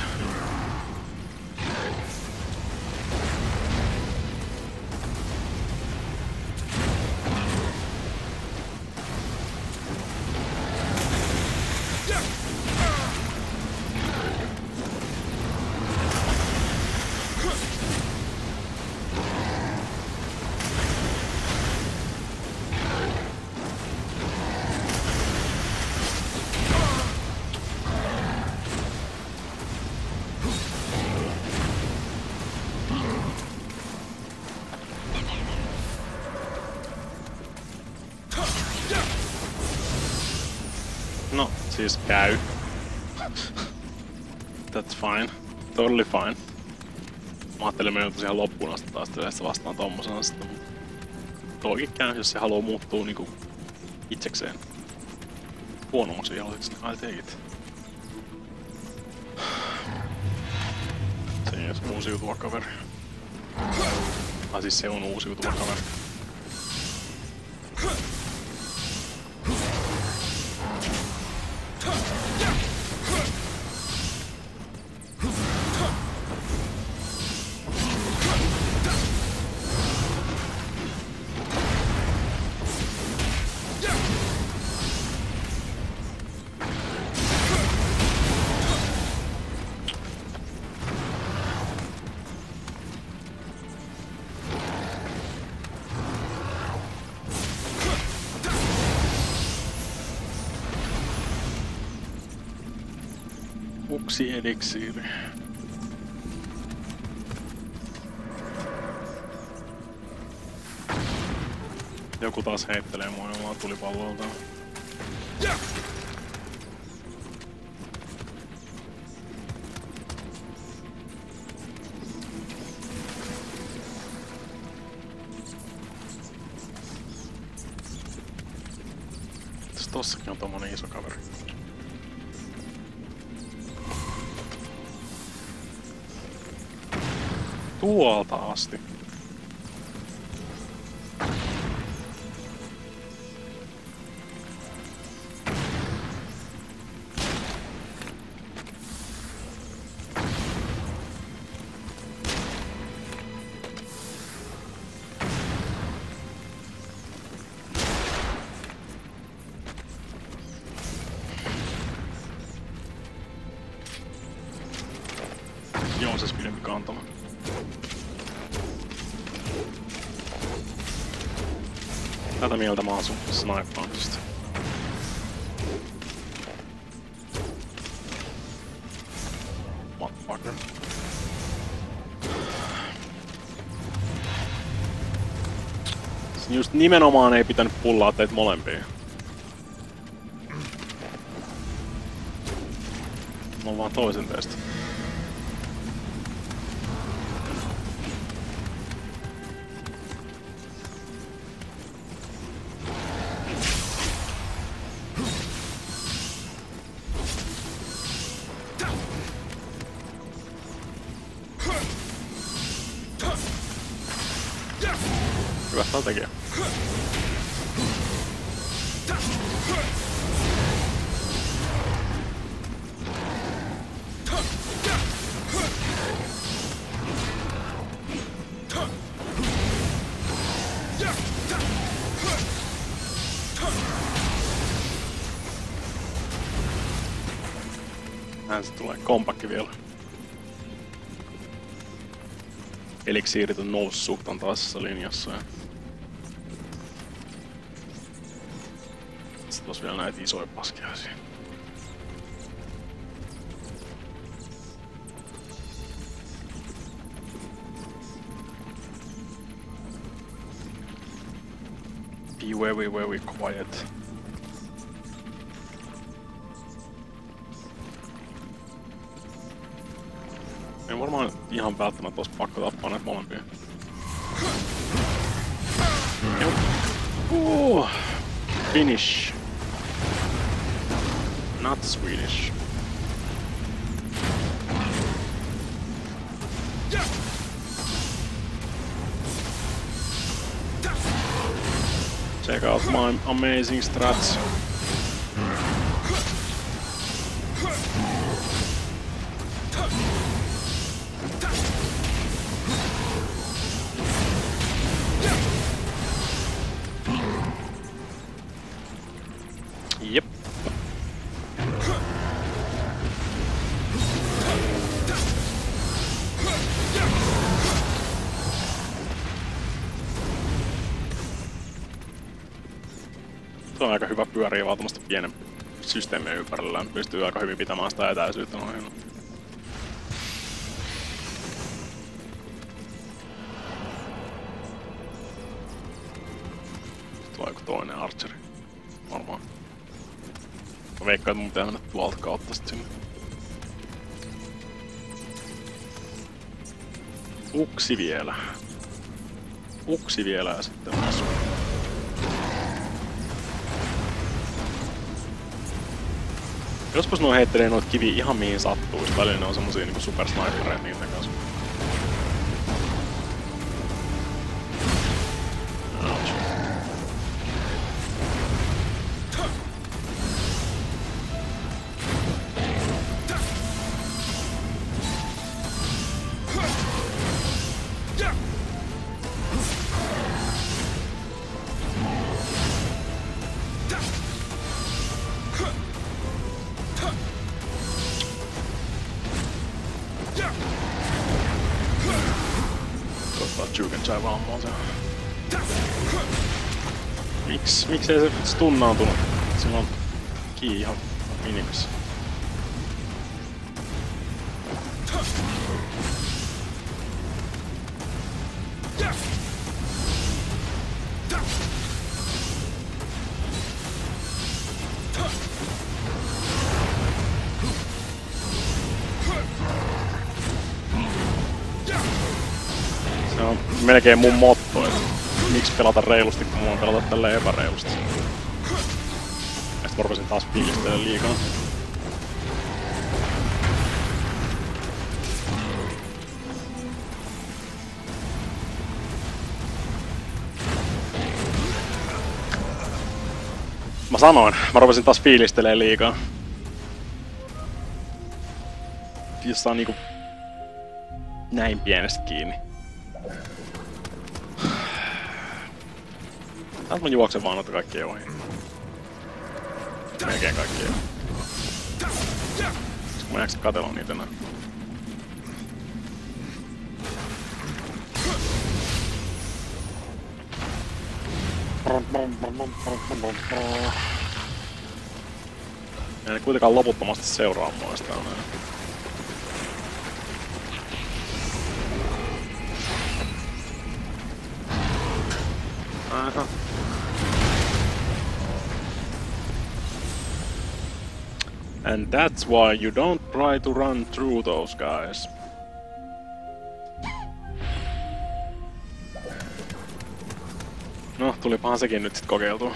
No, siis käy. That's fine. Totally fine. Mä ajattelin mennä tosiaan loppuun asti taas yleensä vastaan tommosena sitten. Toikin käy, jos se haluaa muuttua niinku itsekseen huonommaksi jaloiksi, niin I take it. Se ei ole uusiutuva kaveri. Tai siis se on uusiutuva kaveri. Uksi eliksiiri. Joku taas heittelee mua omaa tulipalloltaan. Tossakin on tommonen iso kaveri. Tuolta asti. Joo, se pidempi kantama. Tätä mieltä mä asun snippaantista. Motherfucker. Just nimenomaan ei pitänyt pullaa teitä molempia. Mä oon vaan toisen teistä. Yeah! Hyvä strategia. Näin se tulee kompakki vielä. Eliksiirit on noussut suhtaan taasessa linjassa. Ja... sitten tos vielä näitä isoja paskiaisia. Be very very quiet. Ei varmaan ihan välttämättä olisi pakko tappaa näitä molempia. Uh, finish. Not Swedish. Check out my amazing strats. Jep. Se on aika hyvä pyöriä vaan tämmöstä pienen systeemien ympärillä. Pystyy aika hyvin pitämään sitä etäisyyttä noin. Tulee joku toinen archeri. Varmaan. Mä veikkaan, että mun pitää mennä tuolta kautta sit sinne. Uksi vielä. Uksi vielä ja sitten on sun. Joskus nuo heittelee noita kiviä ihan mihin sattuu, välillä ne on semmosia niinku supersnipereita niiden kanssa. Juken vaan muuta. Miks, miksei se stunnaantunut? Sillä on kii ihan minimissä. Se on melkein mun motto, että miksi pelata reilusti, kun mulla pelata tälleen epäreilusti. Ja sit mä rupesin taas fiilistellä liikaa. Mä sanoin, mä rupesin taas fiilistelee liikaa. Jos on niinku näin pienestä kiinni. Täältä mä juoksen vaan noita kaikkia ohi. Melkein kaikkia. Koska mä en jaksa katella niitä enää. Ei kuitenkaan loputtomasti seuraa mua sitä on. Aha. And that's why you don't try to run through those guys. No, tulipahan sekin nyt sit kokeiltua.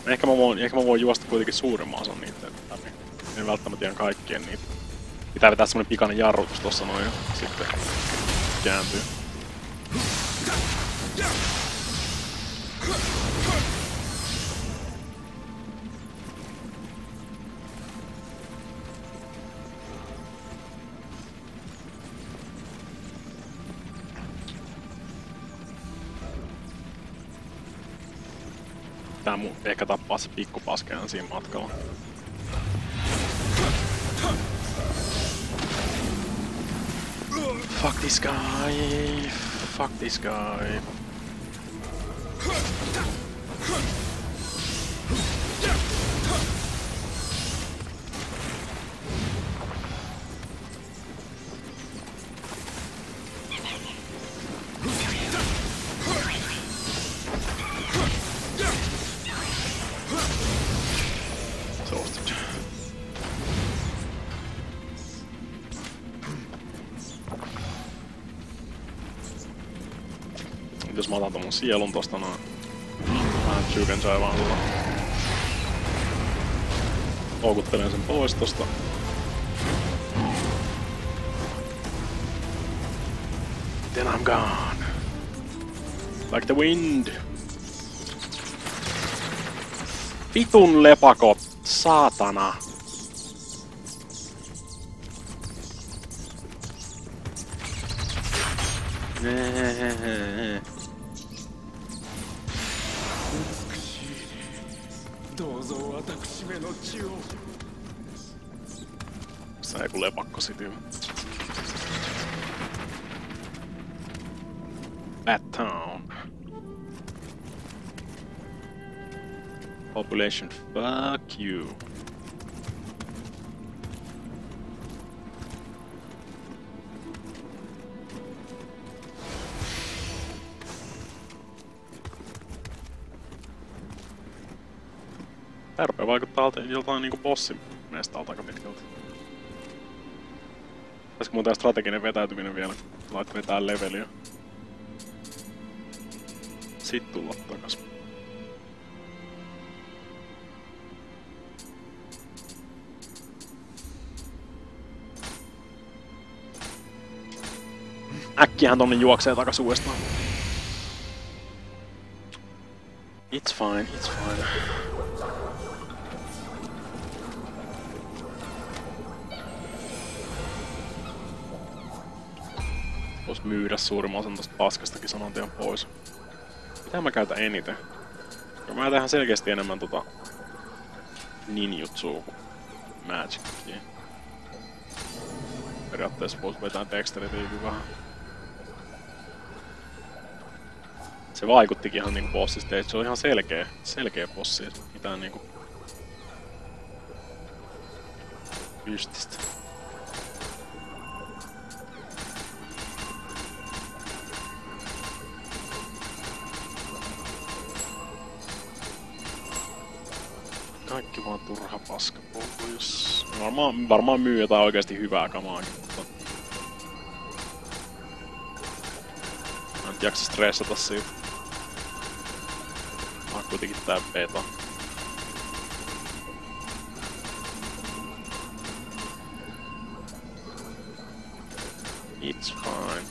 Ehkä mä voin, ehkä mä voin juosta kuitenkin suurimman osan niitä läpi. En välttämättä ihan kaikkien niitä. Pitää vetää semmonen pikainen jarrutus tossa noin ja sitten kääntyy. Tää mun ehkä tappaa se pikkupaskeena siinä matkalla. Fuck this guy. Fuck this guy. Jos mä otan ton mun sielun tosta noin. Mä Juken sai vaan tulla. Houkuttelen sen pois tosta. Then I'm gone. Like the wind. Vitun lepakot, saatana. Sä ei kun lepakko sityy. Bat Town. Population, fuck you. Tää rupee vaikuttaa joltain niinku bossin mestalta aika pitkälti. Pitäisikö mun tää strateginen vetäytyminen vielä laittaa vetää leveliä? Sit tulla takas. Äkkiähän tonne juoksee takas uudestaan. It's fine, it's fine. Vois myydä suurimman osan tosta paskastakin saman tien pois. Mitä mä käytän eniten? Mä tehdään selkeästi enemmän tota ninjutsua kuin magicia. Periaatteessa vois vetää dexteritykin vähän. Se vaikuttikin ihan niinku bossista, se oli ihan selkeä, selkeä bossi, mitään niinku mystistä. Kaikki vaan turha paska pois. Varmaan, varmaan myy jotain oikeesti hyvää kamaakin, mutta mä en jaksa stressata siitä. Mä oon kuitenkin tää beta. It's fine.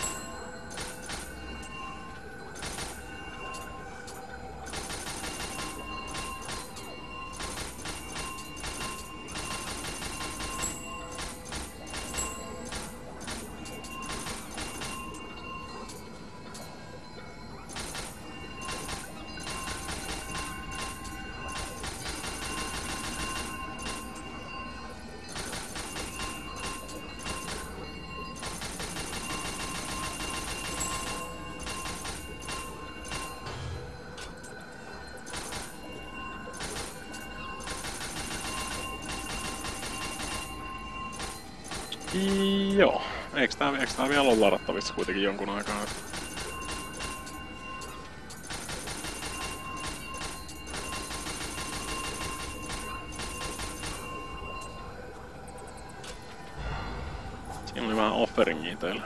Joo, eiks tää, eiks tää vielä ole ladattavissa kuitenkin jonkun aikaa? Siinä oli vähän offeringia teille.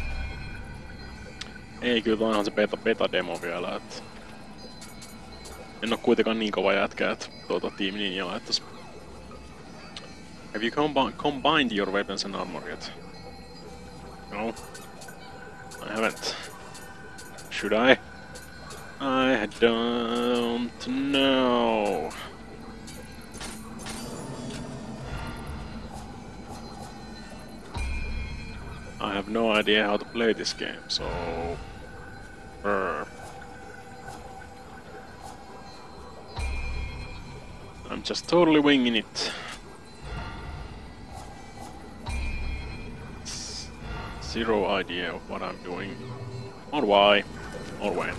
Ei, kyllä toi onhan se beta, beta demo vielä, että En oo kuitenkaan niin kova jätkä, että tuota Team Ninja laittais. Have you combi combined your weapons and armor yet? No. I haven't. Should I? I don't know. I have no idea how to play this game, so... Brr. I'm just totally winging it. Zero idea of what I'm doing, or why, or when.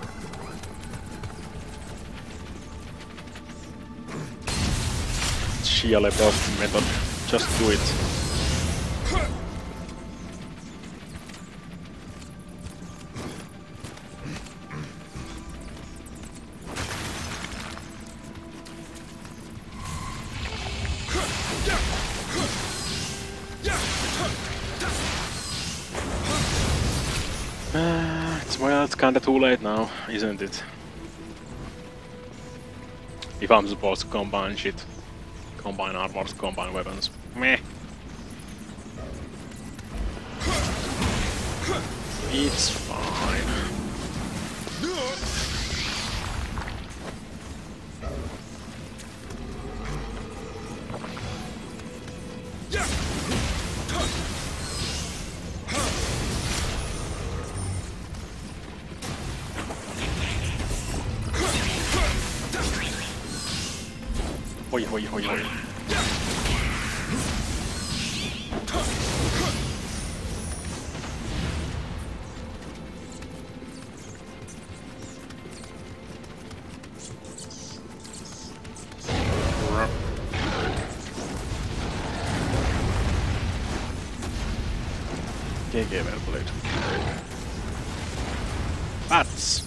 Shia LaBeouf method. Just do it. Uh, it's, well, it's kinda too late now, isn't it? If I'm supposed to combine shit. Combine armors, combine weapons. Meh. It's fine. Hoi hoi hoi hoi. G G Wellblade. Bats!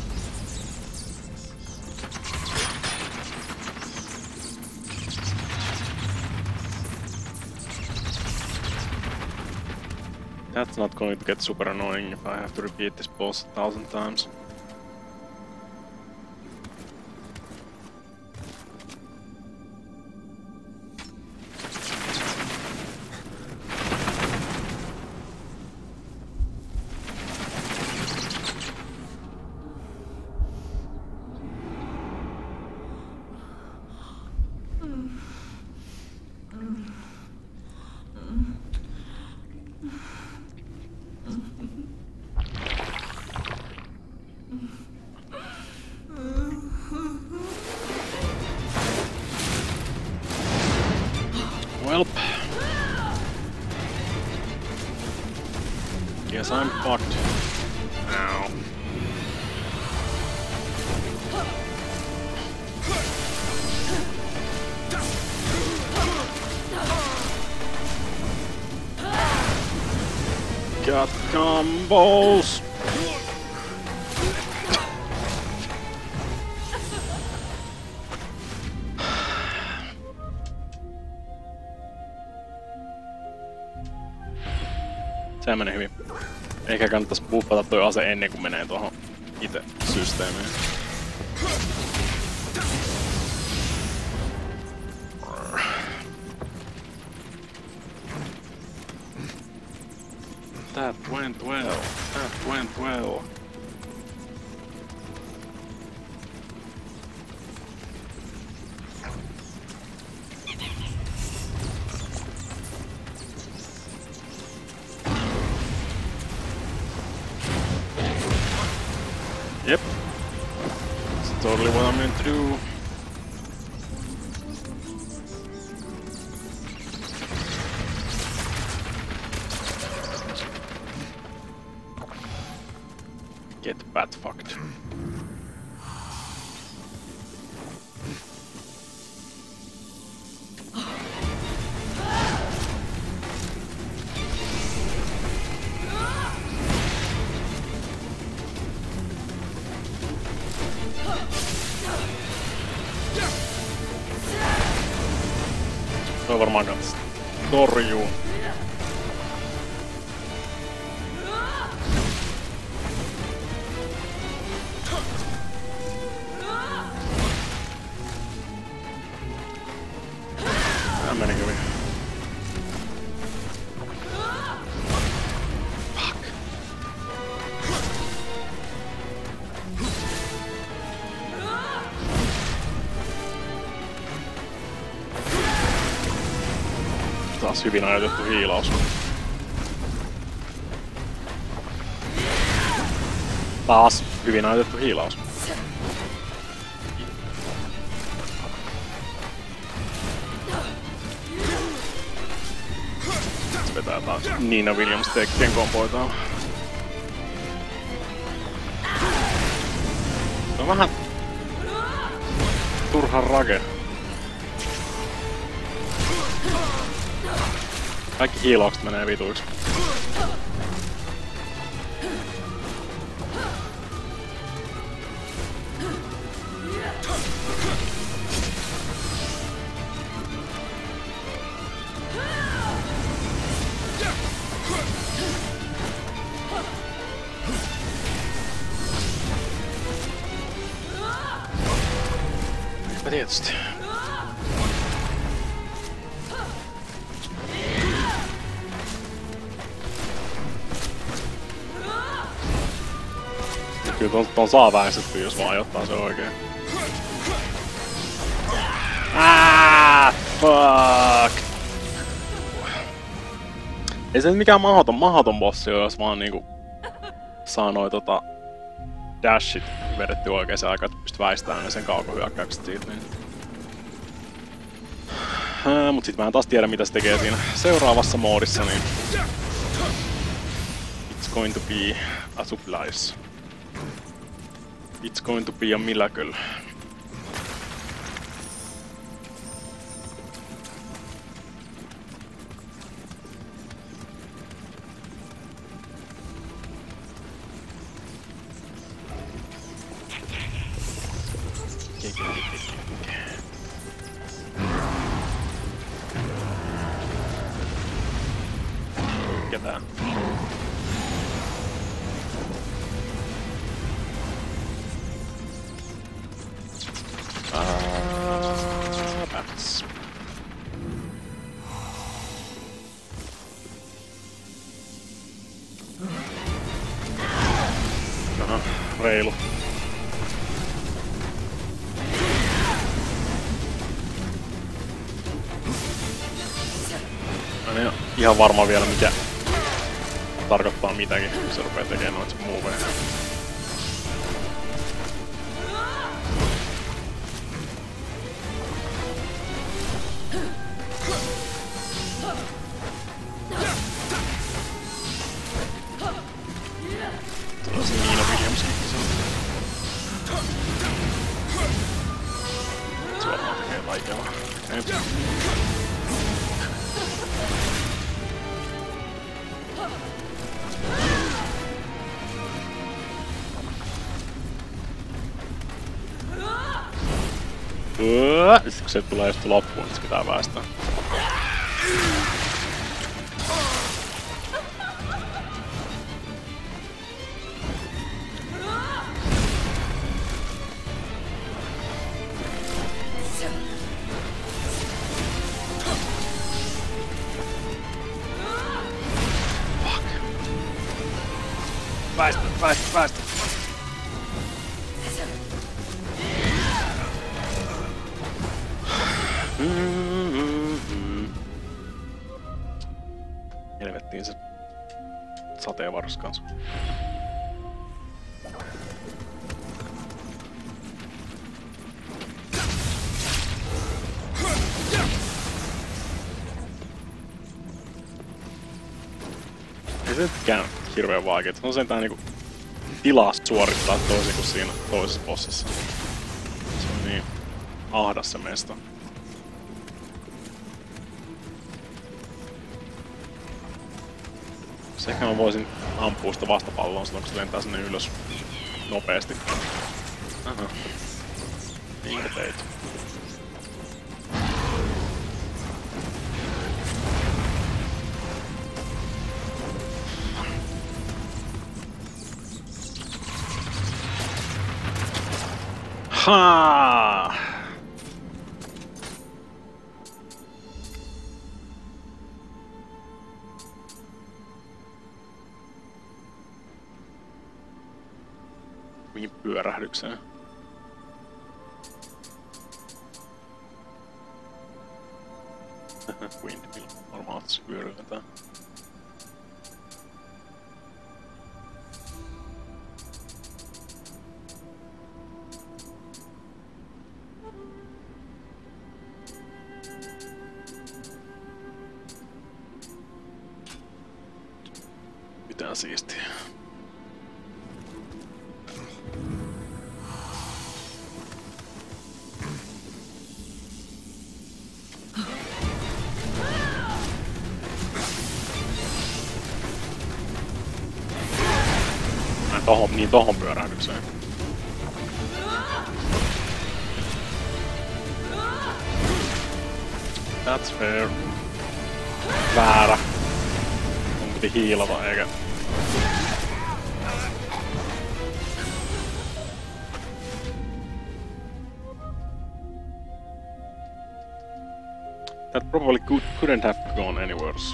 That's not going to get super annoying if I have to repeat this boss a thousand times. Welp. Guess I'm fucked. Ow. Got combos. Se menee hyvin. Eikä kannattais buffata toi ase ennen kuin menee tuohon itse systeemiin. That went well. That went well. Yep. That's totally what I'm meant to do. Get bat fucked. Toi varmaan kanssa torjuu. Taas hyvin ajoitettu hiilaus. Taas hyvin ajoitettu hiilaus. Se vetää jotain Nina Williams tekkien kompoitaan. Se on vähän turha rage. Kaikki hiilaukset menee vituiksi. Eipä tietysti. Kyllä ton, ton saa väistettyä, jos vaan ajoittaa se oikein. Ah, fuck! Ei se nyt mikään mahoton, mahoton bossi ole, jos vaan niinku saa noi tota dashit vedetty oikein aikaan, että pystyy väistämään ne sen kaukohyökkäykset siitä. Niin. Äh, mut sit mä en taas tiedä mitä se tekee siinä seuraavassa moodissa, niin it's going to be a supplies. It's going to be a miracle. Ketään. Ah, bats. Aha, reilu. Mä en ole ihan varma vielä mikä tarkoittaa mitäkin, kun se rupee tekemään noita moveja. Tulee se Nina Williams kikki. Suoraan tekee vaikeaa. Okay. Sitten kun se tulee just loppuun, niin se pitää päästä. Fuck. Väistä, väistä, väistä. Mm-hmm. Helvettiin se sateenvarus kanssa. Ei se nytkään hirveen vaikeet. Se on sentään niinku tilaa suorittaa toisin kuin siinä toisessa bossissa. Se on niin ahdas se mesta. Ehkä mä voisin ampua sitä vastapalloon silloin, kun se lentää sinne ylös nopeasti. Aha. Minkä teit? Haa! Mihin pyörähdykseen? Windmill. Varmaan ottaisi vyörytetään. Mitään siistiä. Tohon, niin tohon pyörähdykseen. That's fair. Väärä. Mun piti hiilata eikä... That probably could, couldn't have gone any worse.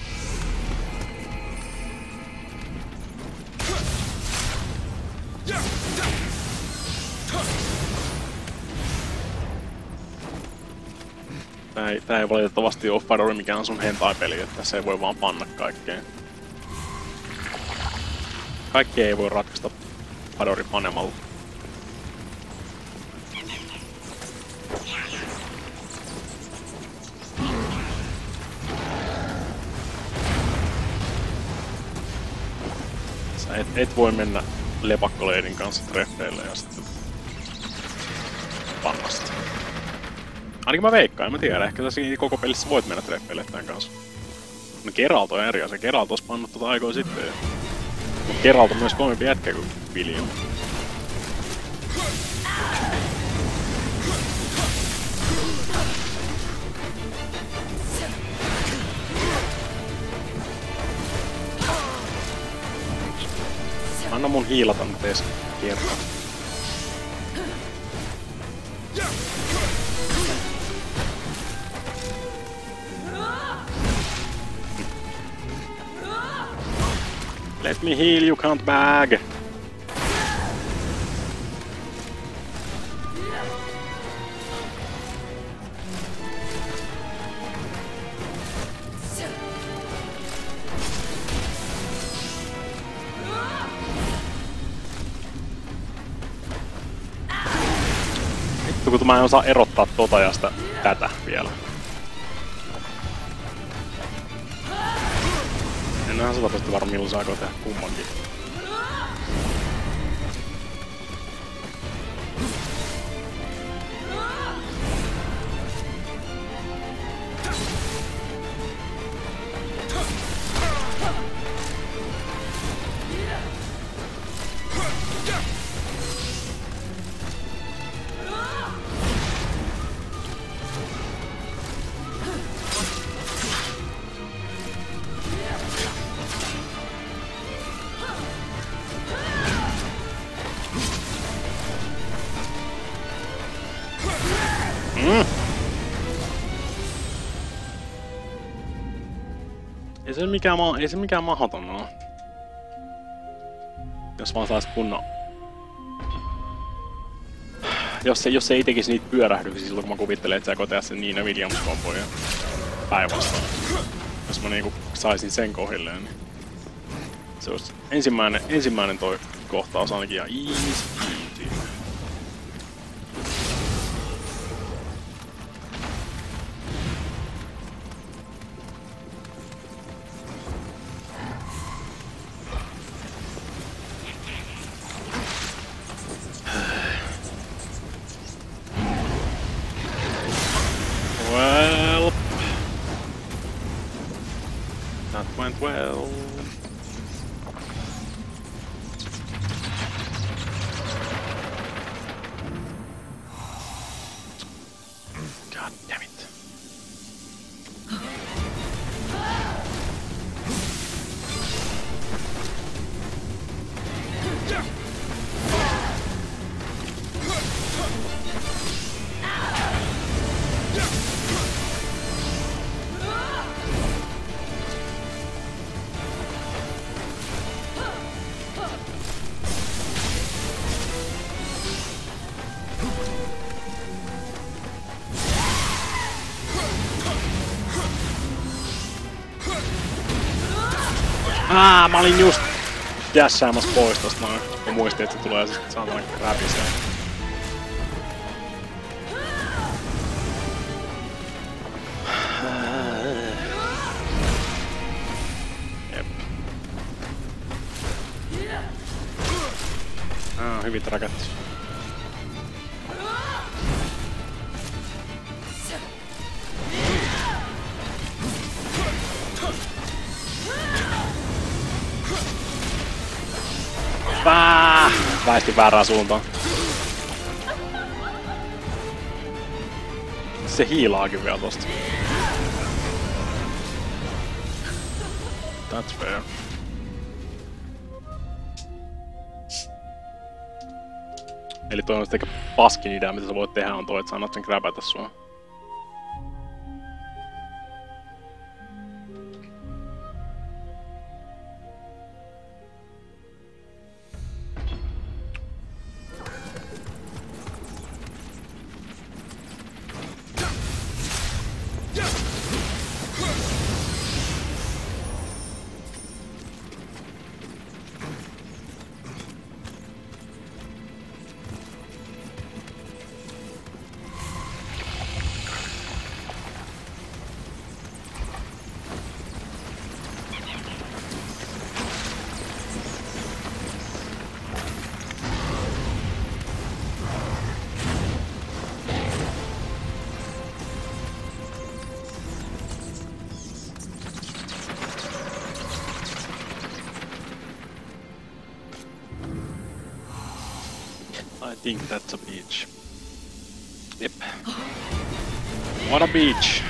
Tää ei, tää ei valitettavasti oo Fedori mikään sun hentai-peli, että se ei voi vaan panna kaikkeen. Kaikkea ei voi ratkaista Fedori panemalla. Sä et, et voi mennä lepakkoleidin kanssa treffeille ja sitten panna sitä. Ainakin mä veikkaan, en mä tiedä. Ehkä tässä koko pelissä voit mennä treffeille tän kanssa. No Geralt on eri asia. Geralt ois pannut tota aikoja sitten jo. Mut Geralt on myös kovempi jätkä kuin William. Anna mun hiilata nyt ees kerran. Let me heal, you can't bag! Vittu kun mä en osaa erottaa tota ja sitä tätä vielä. En ihan sata prosenttia varma milloin saako tehdä kummankin. Mm. Ei se mikään, ma ei se mikään mahdoton oo. Jos vaan sais kunnon... Jos se, jos se ei tekisi niitä pyörähdyksiä silloin kun mä kuvittelen, että sä kotea sen Nina Williams-komboja päinvastaan. Jos mä niinku saisin sen kohdilleen, niin... Se olisi ensimmäinen, ensimmäinen toi kohtaus ainakin ihan easy. Well, that went well. God damn it. Aa, mä olin just jässäämässä pois tosta noin. Mä muistin, että se tulee ja sit saatana räpisee. Jep. Ah, hyvin trakätty. Vää! Väistin väärään suuntaan. Se hiilaakin vielä tosta. That's fair. Eli toi on sitten ehkä paskin idea, mitä sä voit tehdä, on toi, että sä annat sen gräpätä sua. I think that's a beach. Yep. What a beach!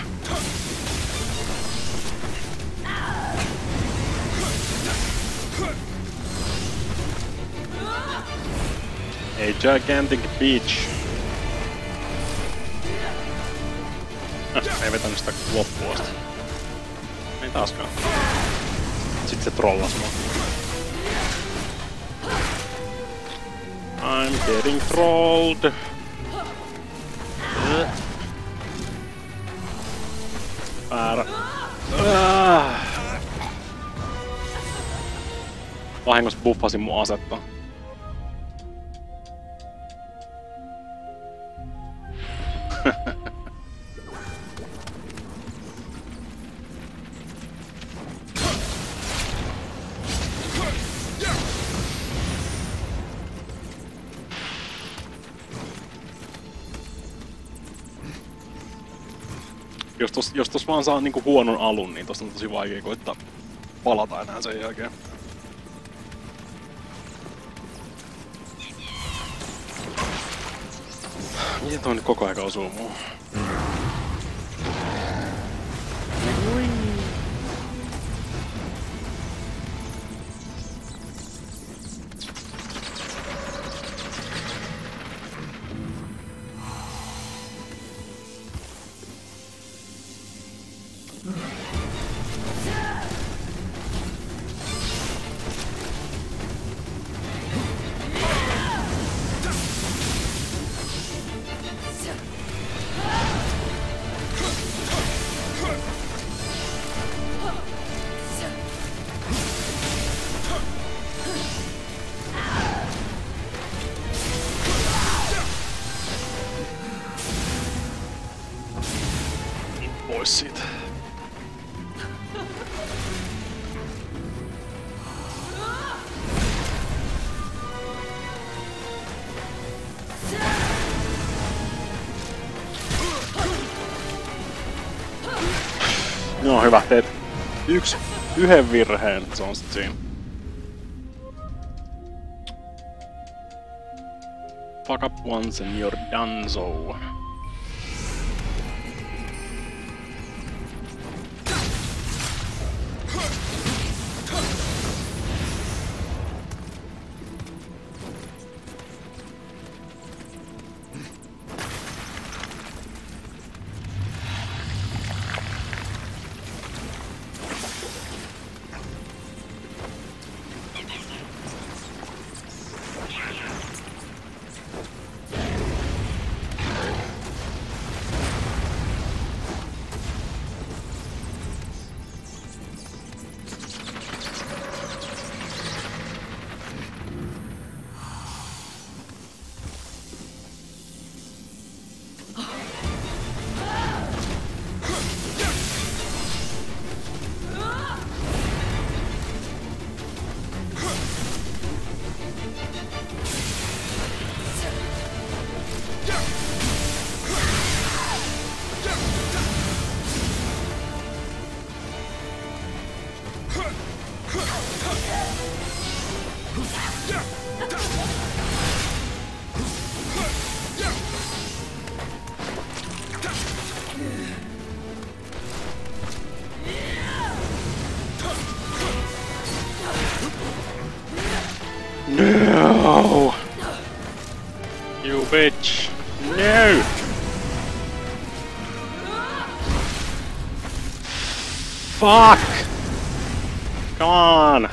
A gigantic beach. Ei vetänyt sitä loppuun asti. Ei taaskaan. Sitten se trollas mua. I'm getting trolled. Väärä. Vahingossa buffasin mun asetta. Jos tos, jos tos vaan saa niinku huonon alun, niin tosta on tosi vaikea koittaa palata enää sen jälkeen. Miten toi nyt koko ajan osuu mua? Pois siitä. No hyvä, teet yksi, yhden virheen, se on sit siinä. Fuck up once and you're done so. No! You bitch! No! Fuck! Come on!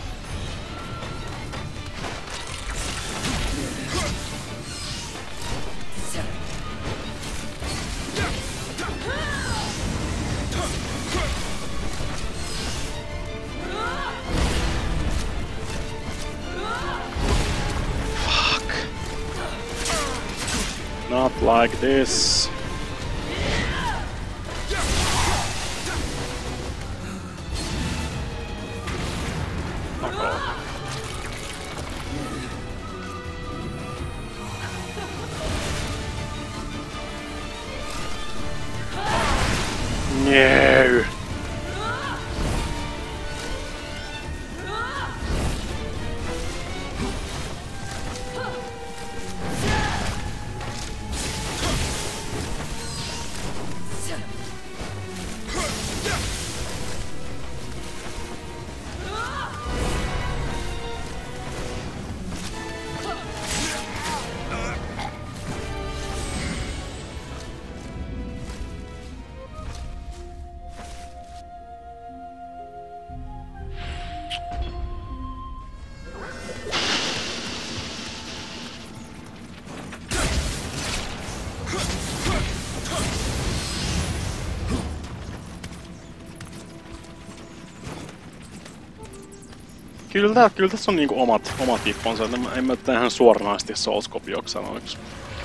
Not like this. Fuck off. No. Kyllä, kyllä tässä on niinku omat, omat hipponsa. En mä tähän suoranaisesti Souls-kopioksi sanoiksi.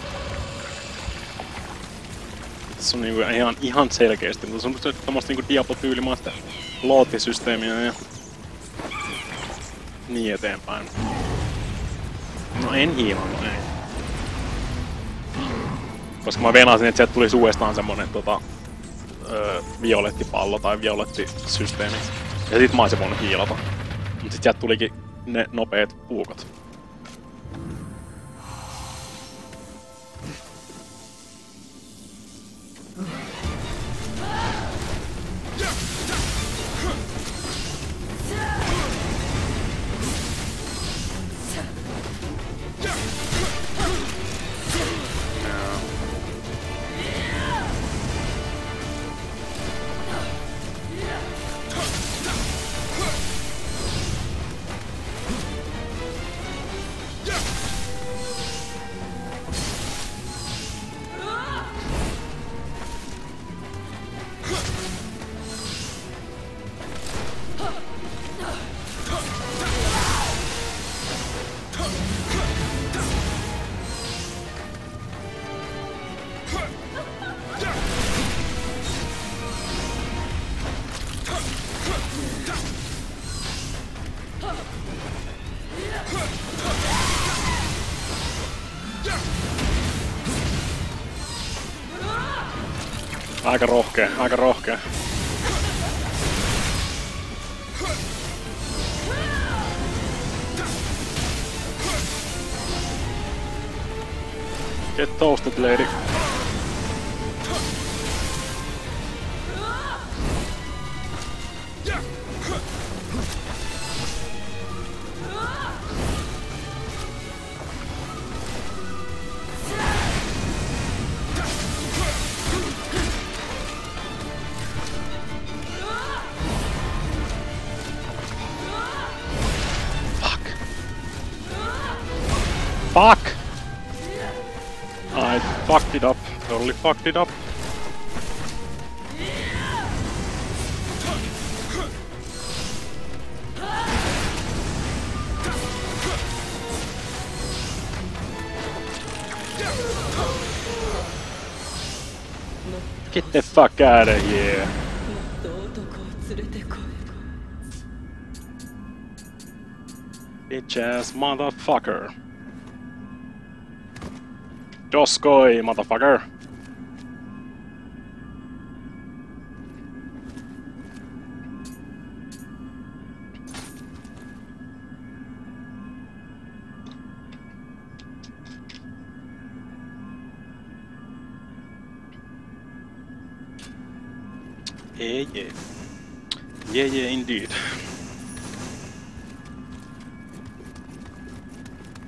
Tässä on niinku ihan, ihan selkeästi. Tässä on tämmöstä niinku Diablo-tyylimaista loottisysteemiä ja niin eteenpäin. No en hiilannut, ei. Koska mä venasin, että sieltä tulisi uudestaan semmonen tota, öö, violettipallo tai violettisysteemi. Ja sit mä olisin voinut hiilata. Mut sit sieltä tulikin ne nopeet puukot. Aika rohkea, aika rohkea. Get toasted, lady. Fuck! I fucked it up. Totally fucked it up. Get the fuck out of here. Bitch ass motherfucker. Doskoi, motherfucker. Yeah, yeah. Yeah, yeah, indeed.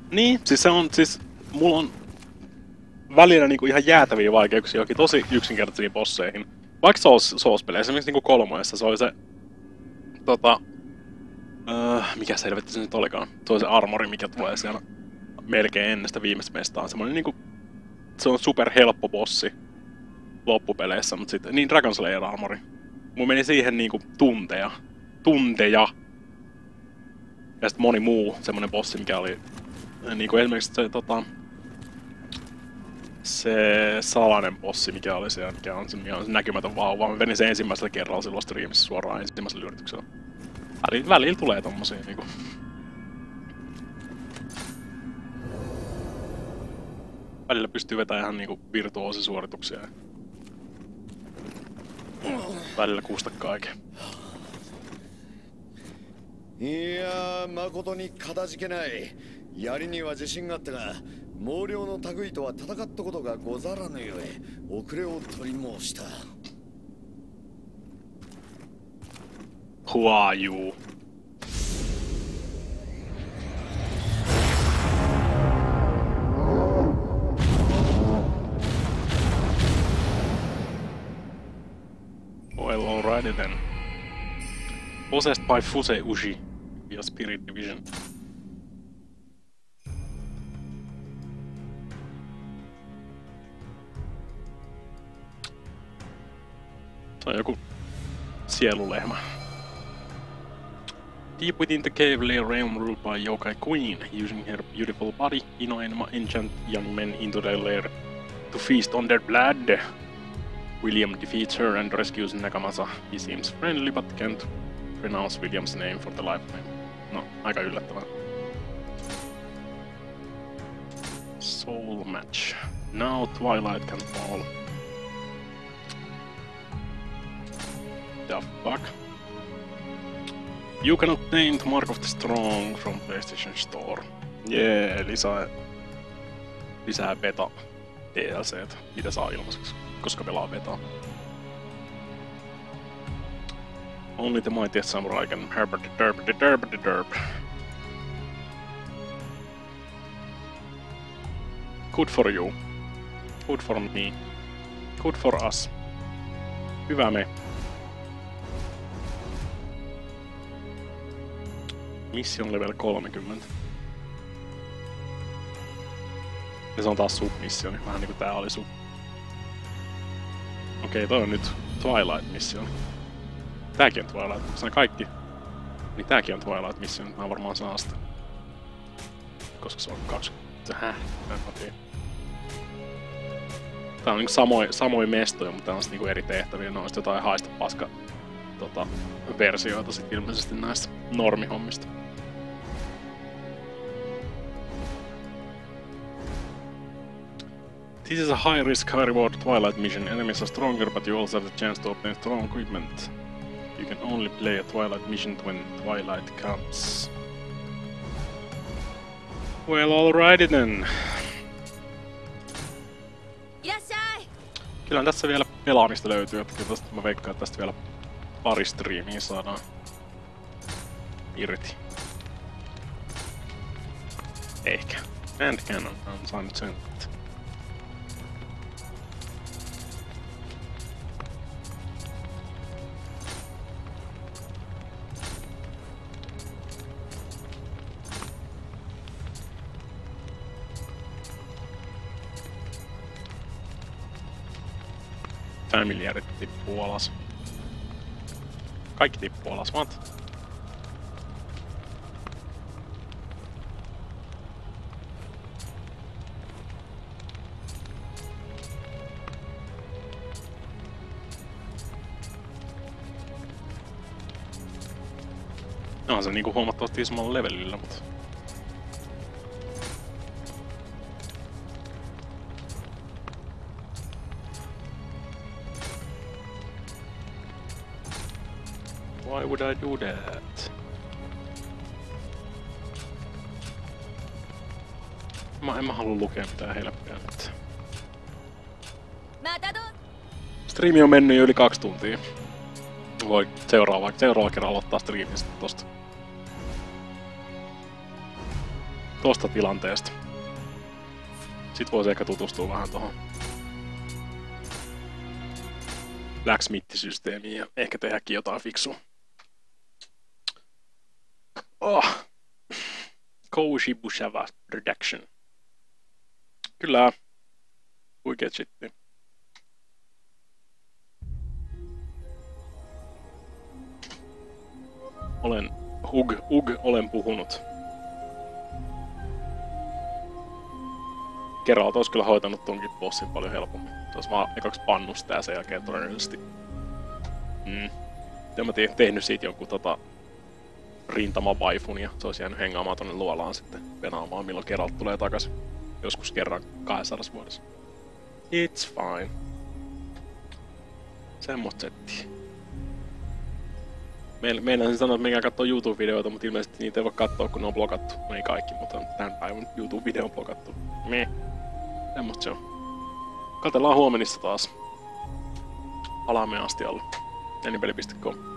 Niin, siis se on, siis mulla on välillä niinku ihan jäätäviä vaikeuksia johonkin tosi yksinkertaisiin bosseihin. Vaikka Souls-peleissä, esimerkiksi niinku kolmoessa, se oli se tota... Öö, mikä selvetti se nyt olikaan? Se on se armori, mikä tulee siellä melkein ennen sitä viimeistä mestaa. Semmoinen niinku... Se on super helppo bossi loppupeleissä, mutta sitten... Niin, Dragon Slayer armori. Mun meni siihen niinku tunteja. Tunteja. Ja sitten moni muu semmonen bossi, mikä oli... Niinku esimerkiksi se tota... Se salainen bossi, mikä oli siellä, mikä on se, mikä on se näkymätön vauva. Mä venin sen ensimmäisellä kerralla silloin streamissä suoraan ensimmäisellä yrityksellä. Välillä, välillä tulee tommosia niinku. Välillä pystyy vetämään ihan niinku virtuoosisuorituksia. Välillä kuusta kaiken. いやー、誠にかたじけない。やりには自信があったが、毛量の類とは戦ったことがござらぬゆえ、遅れを取り申した。 Who are you? Well, alrighty then. Possessed by Fuse Ushi via Spirit Division. Se on joku sielulehmä. Deep within the cave lay a realm ruled by Yokai Queen, using her beautiful body, Inoenma enchant young men into their lair to feast on their blood. William defeats her and rescues Nakamasa. He seems friendly but can't pronounce William's name for the life of him. No, aika yllättävää. Soul match. Now twilight can fall. The fuck? You can obtain the Mark of the Strong from PlayStation Store. Jee, yeah, lisää... Lisää beta D L C:tä. Mitä saa ilmaiseksi, koska pelaa betaa. Only the mightiest samurai can herb the derb the derb the derb. Good for you. Good for me. Good for us. Hyvä me. Mission level kolmekymmentä. Ja se on taas sub-missioni, vähän niinku tää oli sub. Okei, toi on nyt Twilight-missioni. Tääkin on Twilight, koska ne kaikki... Niin tääkin on Twilight-missioni, mä varmaan saan sitä. Koska se on kaksikymmentä... Häh? En mä tiedä. Tää on niinku samoin, samoin mestoja, mutta tää on niinku eri tehtäviä. Ne on sit jotain haista paska... Tota... versioita sit ilmeisesti näistä normihommista. This is a high risk, high reward Twilight mission. Enemies are stronger, but you also have the chance to obtain strong equipment. You can only play a Twilight mission when Twilight comes. Well, alrighty then. Kyllä tässä vielä pelaamista löytyy, että kyllä tästä mä veikkaan, että tästä vielä pari striimiä saadaan irti. Ehkä. And Canon on saanut sen. Familiarit tippuu alas. Kaikki tippuu alas, what? No, se niinku huomattavasti isommalla levelillä, mutta... Why would I do that? Mä en mä halua lukea mitään helppiä nyt. Striimi on mennyt jo yli kaksi tuntia. Voi seuraava, seuraava kerran aloittaa striimistä tosta. tosta tilanteesta. Sit voisi ehkä tutustua vähän tohon Blacksmith-systeemiin ja ehkä tehdäkin jotain fiksua. Oh. Koushi Bushava Production. Kyllä. Huikeet shitti. Olen Hug, Hug olen puhunut. Geralt olisi kyllä hoitanut tonkin bossin paljon helpommin. Se olisi vaan ekaksi pannusta ja sen jälkeen todennäköisesti. Mm. Ja mä te- tehnyt siitä jonkun tota rintamawaifun ja se olisi jäänyt hengaamaan tonne luolaan sitten venaamaan milloin Geralt tulee takaisin. Joskus kerran kaksisataa vuodessa. It's fine. Semmosta settiä. Meil, meinasin sanoa, että menkää kattoo YouTube-videoita, mutta ilmeisesti niitä ei voi katsoa, kun ne on blokattu. No ei kaikki, mutta tämän päivän YouTube-video on blokattu. Meh. Semmosta se on. Katsellaan huomenissa taas. Palaamme asti alla. Nenipeli piste com